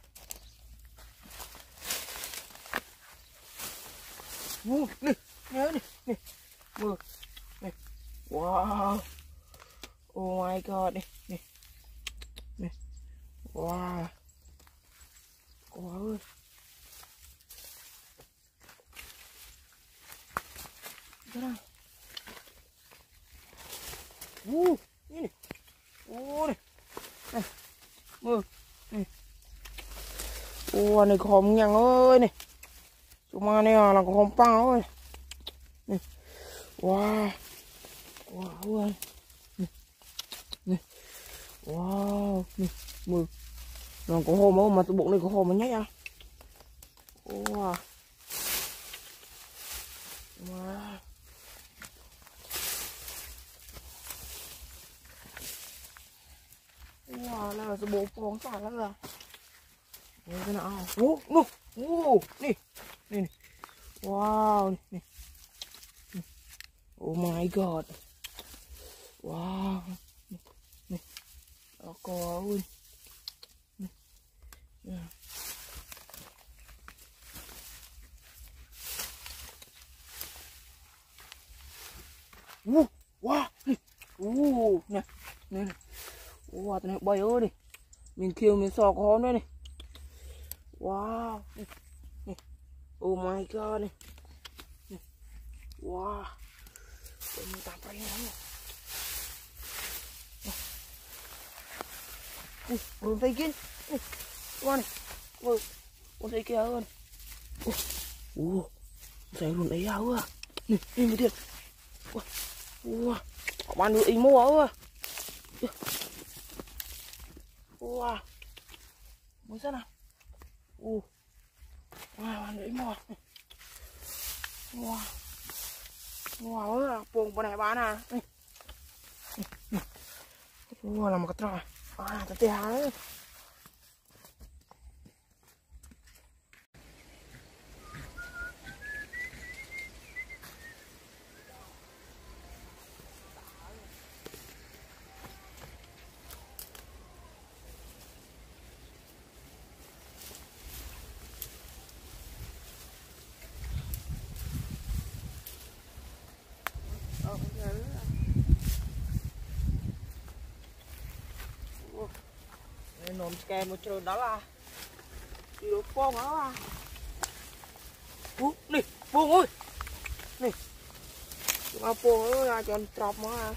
Wow, nè, nè, nè, nè. Mời. Nè. Wow. Oh my god, này, này. Này. Wow. Wow ơi. Thế nào? Wow, ini nih. Oh, nih. Nih. Mơ. Nih. Oh, này khom nhằng ơi này. Cuma này là khom pang ơi. Nih. Wow. Wow ơi. Nih. Nih. Wow, nih. Mơ. Nó có hôm không mà tụi bụng này có hôm mà nhách à. Wow. Wow. Wow, là cái bộ phong cả lắm rồi. Đây cái nào? Ô, ô, ô, nè, nè, wow, nè, nè. Oh my god. Wow, nè, nè, đó có ơi. Nè, nè. Wow, wow, nè, wow, nè, nè, nè. Wow, tụi này bay ơi đi. Mình kêu mình sò có nữa này. Wow. Này. Này. Oh my god này. Này. Wow. Tụi mình tạm bay lắm rồi. Ui, con thấy kia. Wow này. Ui, con thấy kia hơn. Ui, thấy luôn ấy áo à. Này, đi một tiền. Wow. Họ bán được ý mua áo à. Wow, mới rất nào. Wow, wow, đấy mò. Wow, wow ơi, buông bên này bán à. Wow, là một cái trò. À, cái tè đấy. Nôm kè một trường đó là đi đổ phong đó là nè buông ơi nè mà buông ơi là cho trọc mà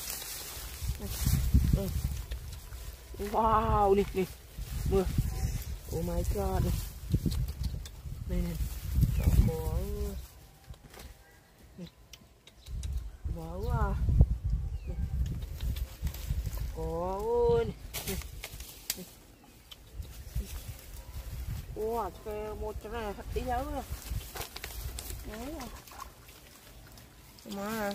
wow nè nè mưa oh my god nè nè nè trọc bò nè wow à có ơi nè. Wow, cái một cái này thật tí nhớ rồi. Đấy rồi. Mà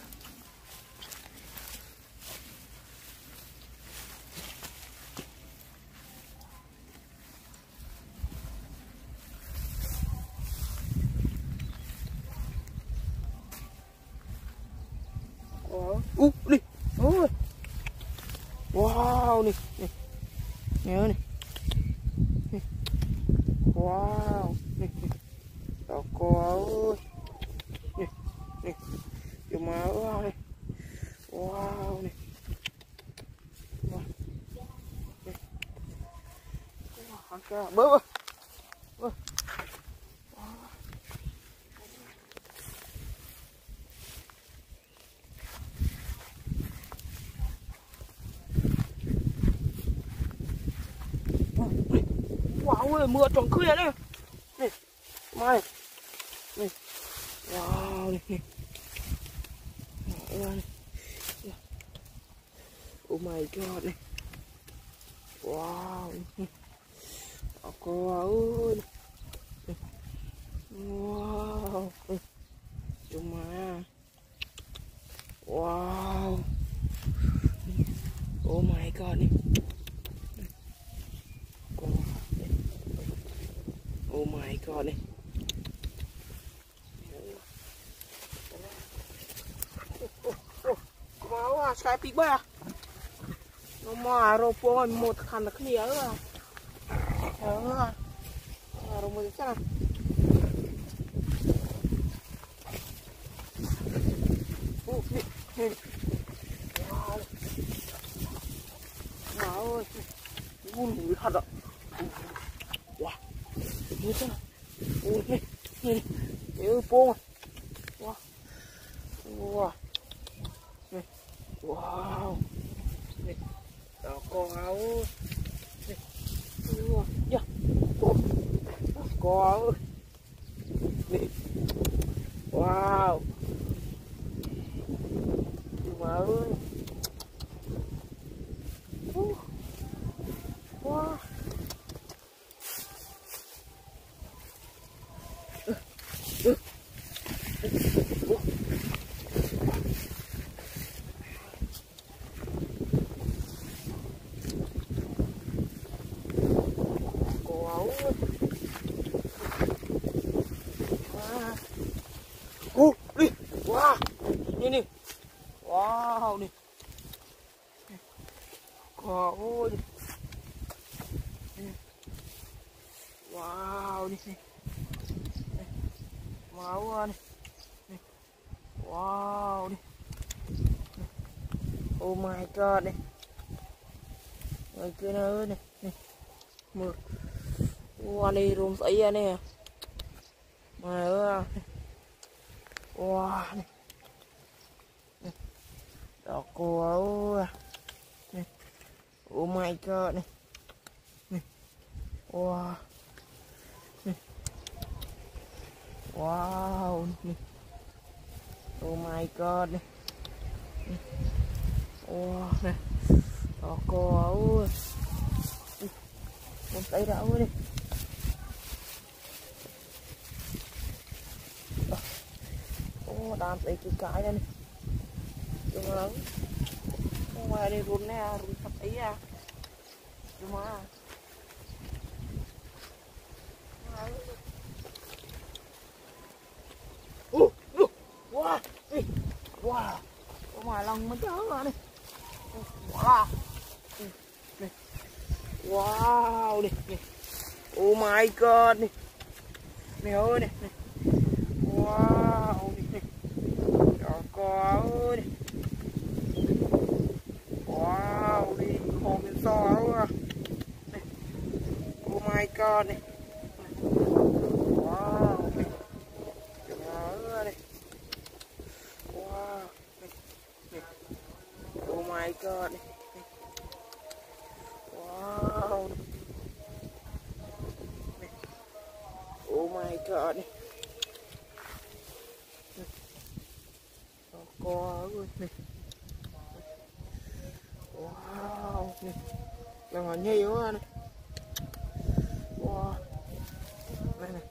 ú đi. Ôi. Wow, nè. Nè. Nè ơi nè. Wow, nih, toko ơi, nih, nih, cuma nih, wow nih, wah, nih, wah, angka, bơ, bơ, wow ơi, mưa tròn khuya đấy, này, mai, này, wow này, này. Oh my god này, wow, cô ơi, wow, cuma, wow, oh my god này, oh my god này. Mau ah, sekali piba ya. Nomor ropo mau tekan tekan ya lah. Ya, harus mau sana. Oh, nih, nih. Wow. Wow, ini ada. Wah, ini sana. Oh, nih, nih, ini pong. Wah, wah. Nih, wow. Nih, toko haus. Nih, wah, ya. Toko haus. Nih, wow. Gimana? Uh, wah. Uh, uh. Oh, nih, wah, ini nih, wow nih, wow nih, wow nih, wow nih, wow nih, oh my god nih, người kia nữa nih, nih, mưa, wow nih rùm sấy ra nè, mày ơi. Wah, nih. Nih. Toko ơi. Nih. Oh my god nih. Nih. Wah. Nih. Wow nih. Oh my god nih. Nih. Wah nih. Toko ơi. Nih. Không tay ra ơi đi. Oh, đam thấy cái cái này. Đúng không? Ngoài đây run nè, run sắp ấy à. Đúng không? Ủa, wow, wow, ngoài lòng mới chớ rồi này. Wow, wow, này, này. Oh my god, này. Này ơi, này, này. Wow, này, này. Trời ơi, này. Wow, đi hồ miền so quá. Này. Oh my god, này. Wow, này. Trời ơi, này. Wow, này. Này. Oh my god, này. Wow, này. Này. Oh my god, này. Có ơi, này. Wow, này. Đang ở nhiều quá này. Wow. Này này.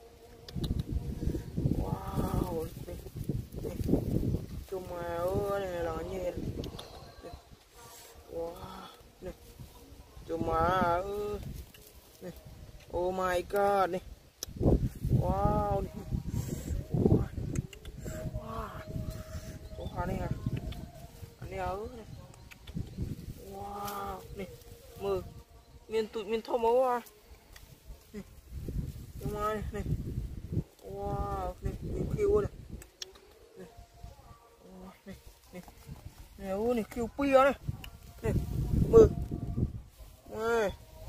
Wow, này. Này. Chung mà ơi, này là nhiều này. Wow, này. Chung mà ơi. Này. Oh my god, này. Wow, này. Wow. Wow, này à. Này ơi này. Wow, nih, mơ, miền tụi miền thô máu à, nih, nhưng mà này này. Wow, này này kêu này. Này. Này này. Này này kêu pia này. Này. Mơ. Này.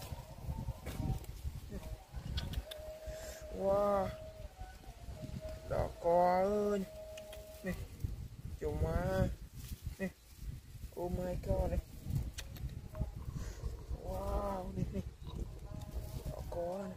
Wow. Đỏ co ơi. Này. Chùm mà. Này. Oh my god này. Wow, này này. Đỏ co này.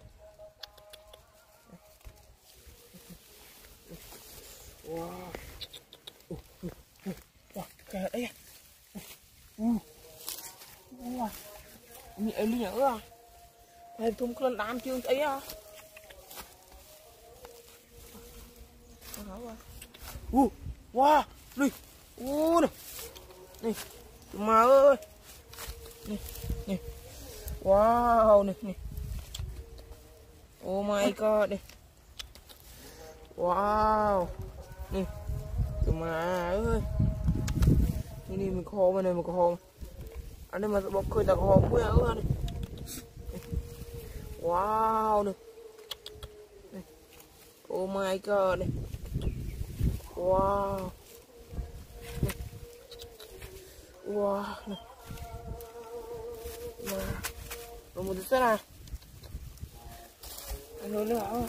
Wow. Uh, uh, uh. Wah, kayak đấy. Uh. Wow. Ini ấy nữa à? Này thùng con đám chưa ấy à? Uh, wow, này. Uh, này. Này. Mà ơi. Này, này. Wow, này, này. Oh my god này. Wow. Nè, mà ơi, ini mình kho bên này mình kho, anh em mà bọc khơi là kho mũi ơi này, wow này, oh my god này, wow, này. Wow này, mà, rồi một chút nào, anh nói nữa hả?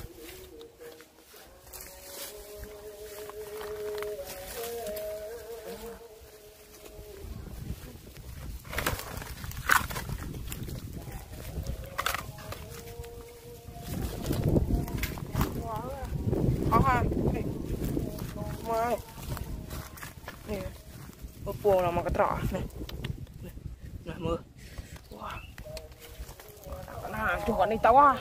À, này. Mà nè, một buồng là một cái trọ này, này, này mưa, wow, nào chụp con đi tao à,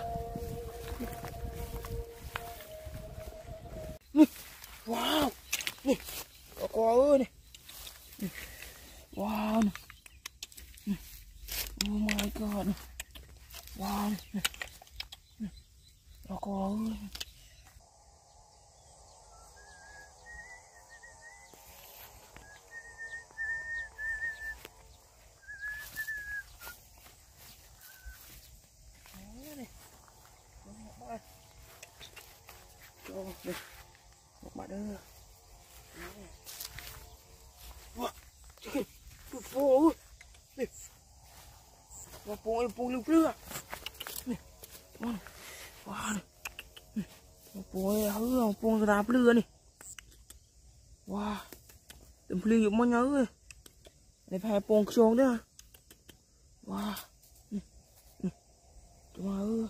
wow, nè, có co ơi này, wow, này. Oh my god, này. Wow, này, này. Có co ơi. Đây, một bạn nữa. Wow, chicken, tụi phố ơi, này, và phố em phố lưu lưa, này, wow, wow, này, phố em hứa, phố người ta lưa này, wow, đừng lưa dụng mọi nhớ ơi, này phải phố xuống nữa, wow, này, này, tụi mà ơi,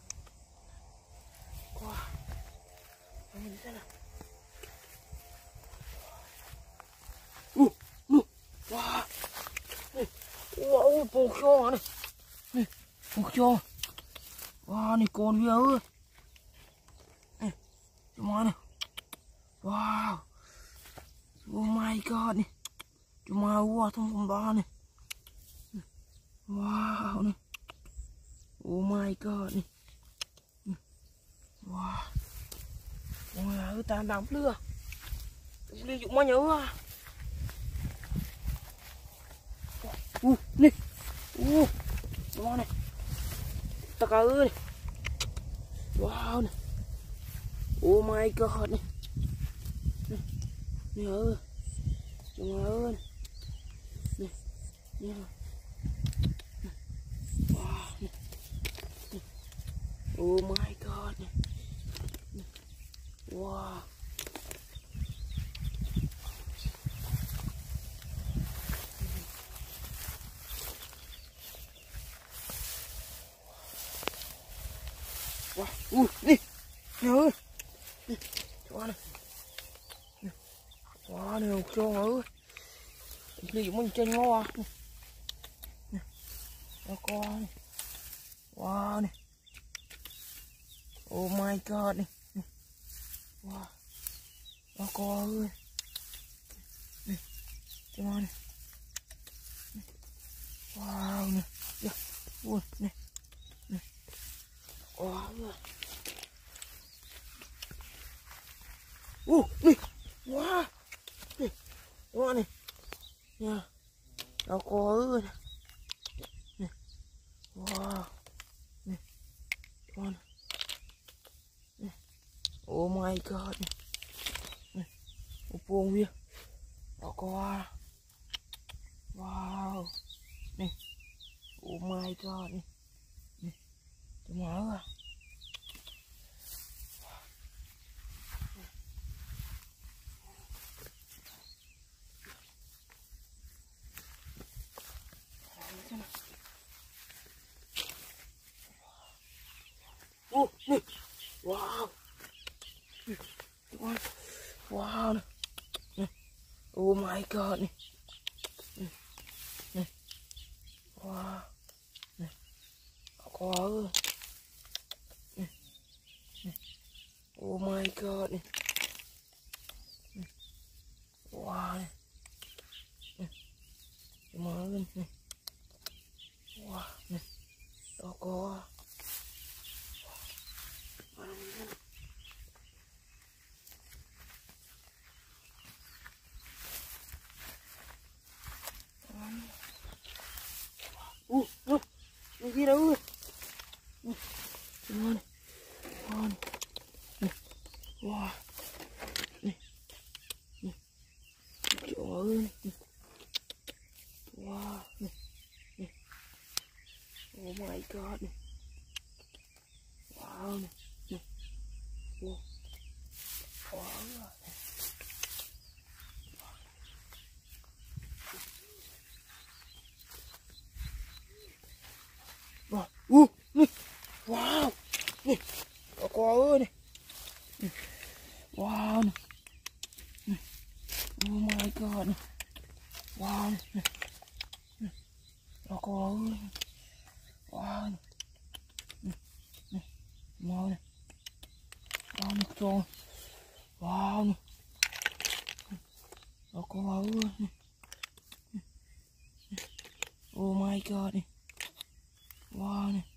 wow. Nhìn xem nào. Uh, uh, wow. Này, wow, bông cho này. Này, bông cho. Wow, này con kia ơi. Này, chúng nó này. Wow. Oh my god này. Chúng nó wow, thông phòng ba này. Wow này. Oh my god này. Wow. Ôi, ta đóng lừa. Lừa dụng mà nhớ à. Uh, nè. Uh, wow này. Ta cả ơi. Wow này. Oh my god này. Nè, nè ơi. Chúng ơi. Nè, nè. Wow này. Oh my god này. Wow. Wow. Uh, nè. Nè ơi. Nè. Cho này. Nè. Wow, nè, cho ơi. Lì mình trên ngô à. Nè. Cho con này. Wow này. Oh my god này. Wow, nó co ơi, này, cho nó này, wow này, yeah. Ui, này, này, wow rồi, uh, này, wow, này, wow này, nha, nó co ơi, này, wow, này, wow này, Oh my god. Nih, upung dia. Okoa. Wow. Nih. Oh my god nih. Nih. Cuma apa? Oh, nih. Wow. Nih. Cuman. Wow. Nih. Nih. Oh my god nih. Nih. Nih. Wow. Nih. Okoa. Nih. Nih. Oh my god nih. Nih. Wow nih. Nih. Gimana nih? Wah nih. Okoa. Uh, uh, ini dia dah. Uh, gimana? Wah, nih, wah, nih, nih, coba nih, wah, nih, nih, oh my god nih, wow nih, nih, wow, wow, wah, uh, nih, wow, nih, aku nih, nih, wow nih, nih, oh my god nih, wow nih, nih, nih, aku nih, wow nih, nih, nih, mau nih, wow nih, coba, wow nih, aku nih, oh my god nih, wow nih,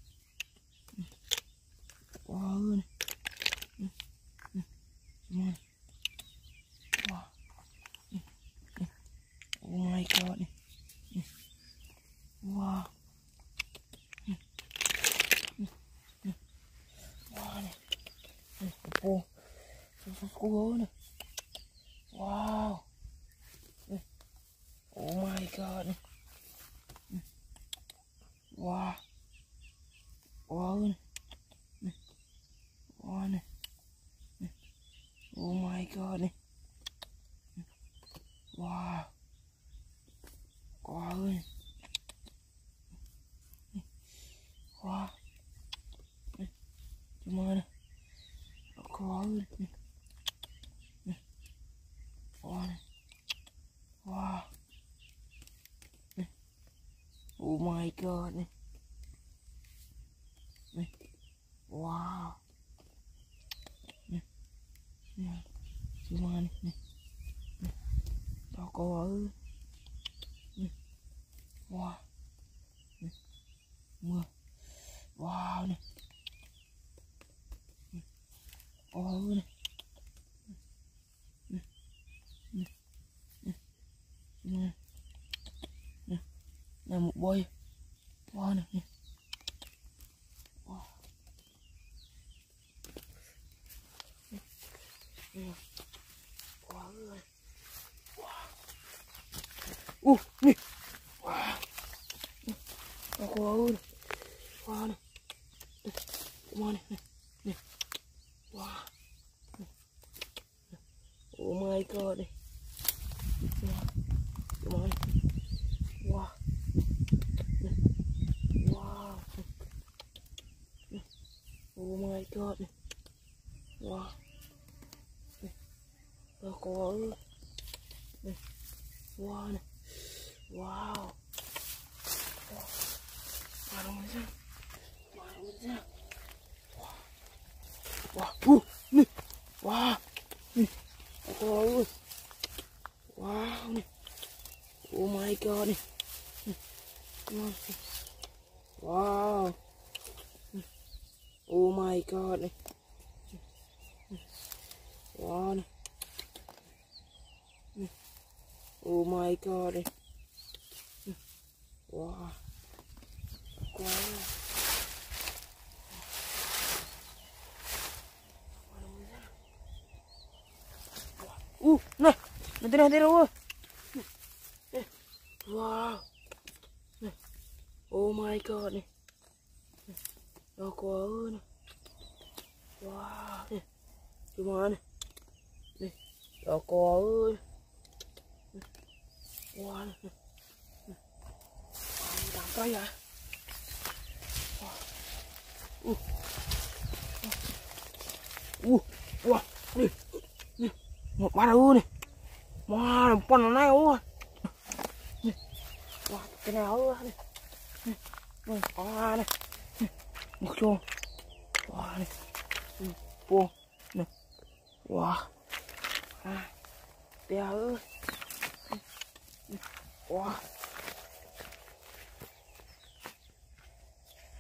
wow nih, nih, nih, gimana? Wah, nih, nih, oh my god nih, nih, wah, nih, nih, nih, wah nih, nih, upung, susu nih, wow, nih, oh my god nih, nih, wah, wow nih, nih, wah nih, nih, oh my god nih, nih, wah, wow nih, nih, wah, nih, gimana? Aku nih, nih, wah nih, wah, nih, oh my god nih, nih, wow, nih, nih, gimana nih, nih, nih, aku nih, wah, nih, mưa, wow nih, nih, wow nih, nih, nih, nih, gimana, nih, là một bôi, wow nih, nih, wow, nih, nih, wow ơi, wow, uh, nih, wow, nih, aku ơi, wow nih, nih, gimana nih, nih, wow, nih, nih, oh my god nih, wow, gimana nih, wow, nih, wow, nih, nih, oh my god nih, wow, nih, aku ơi, nih, wow nih, wow, mana mana, mana mana, wah, uh, nih, wah, nih, aku ơi, wow nih, oh my god nih, nih, gimana nih, wow, nih, oh my god nih, nih, wow nih, nih, oh my god nih, nih, wow, wow, mana mana, Uh, này, này này này đâu. Wow. Này. Oh my god này. Đó quá ơi này. Wow này. Cuma này. Này. Đó quá ơi. Wow này. Wow, trai à. Uh. Uh. Wow. Đi. Đi. Một ba đâu này. Wow, một con này ôi. Wow, cái nào này. Này, wow này. Một chỗ. Wow này. Buông này. Wow. À. Đeo ơi. Wow.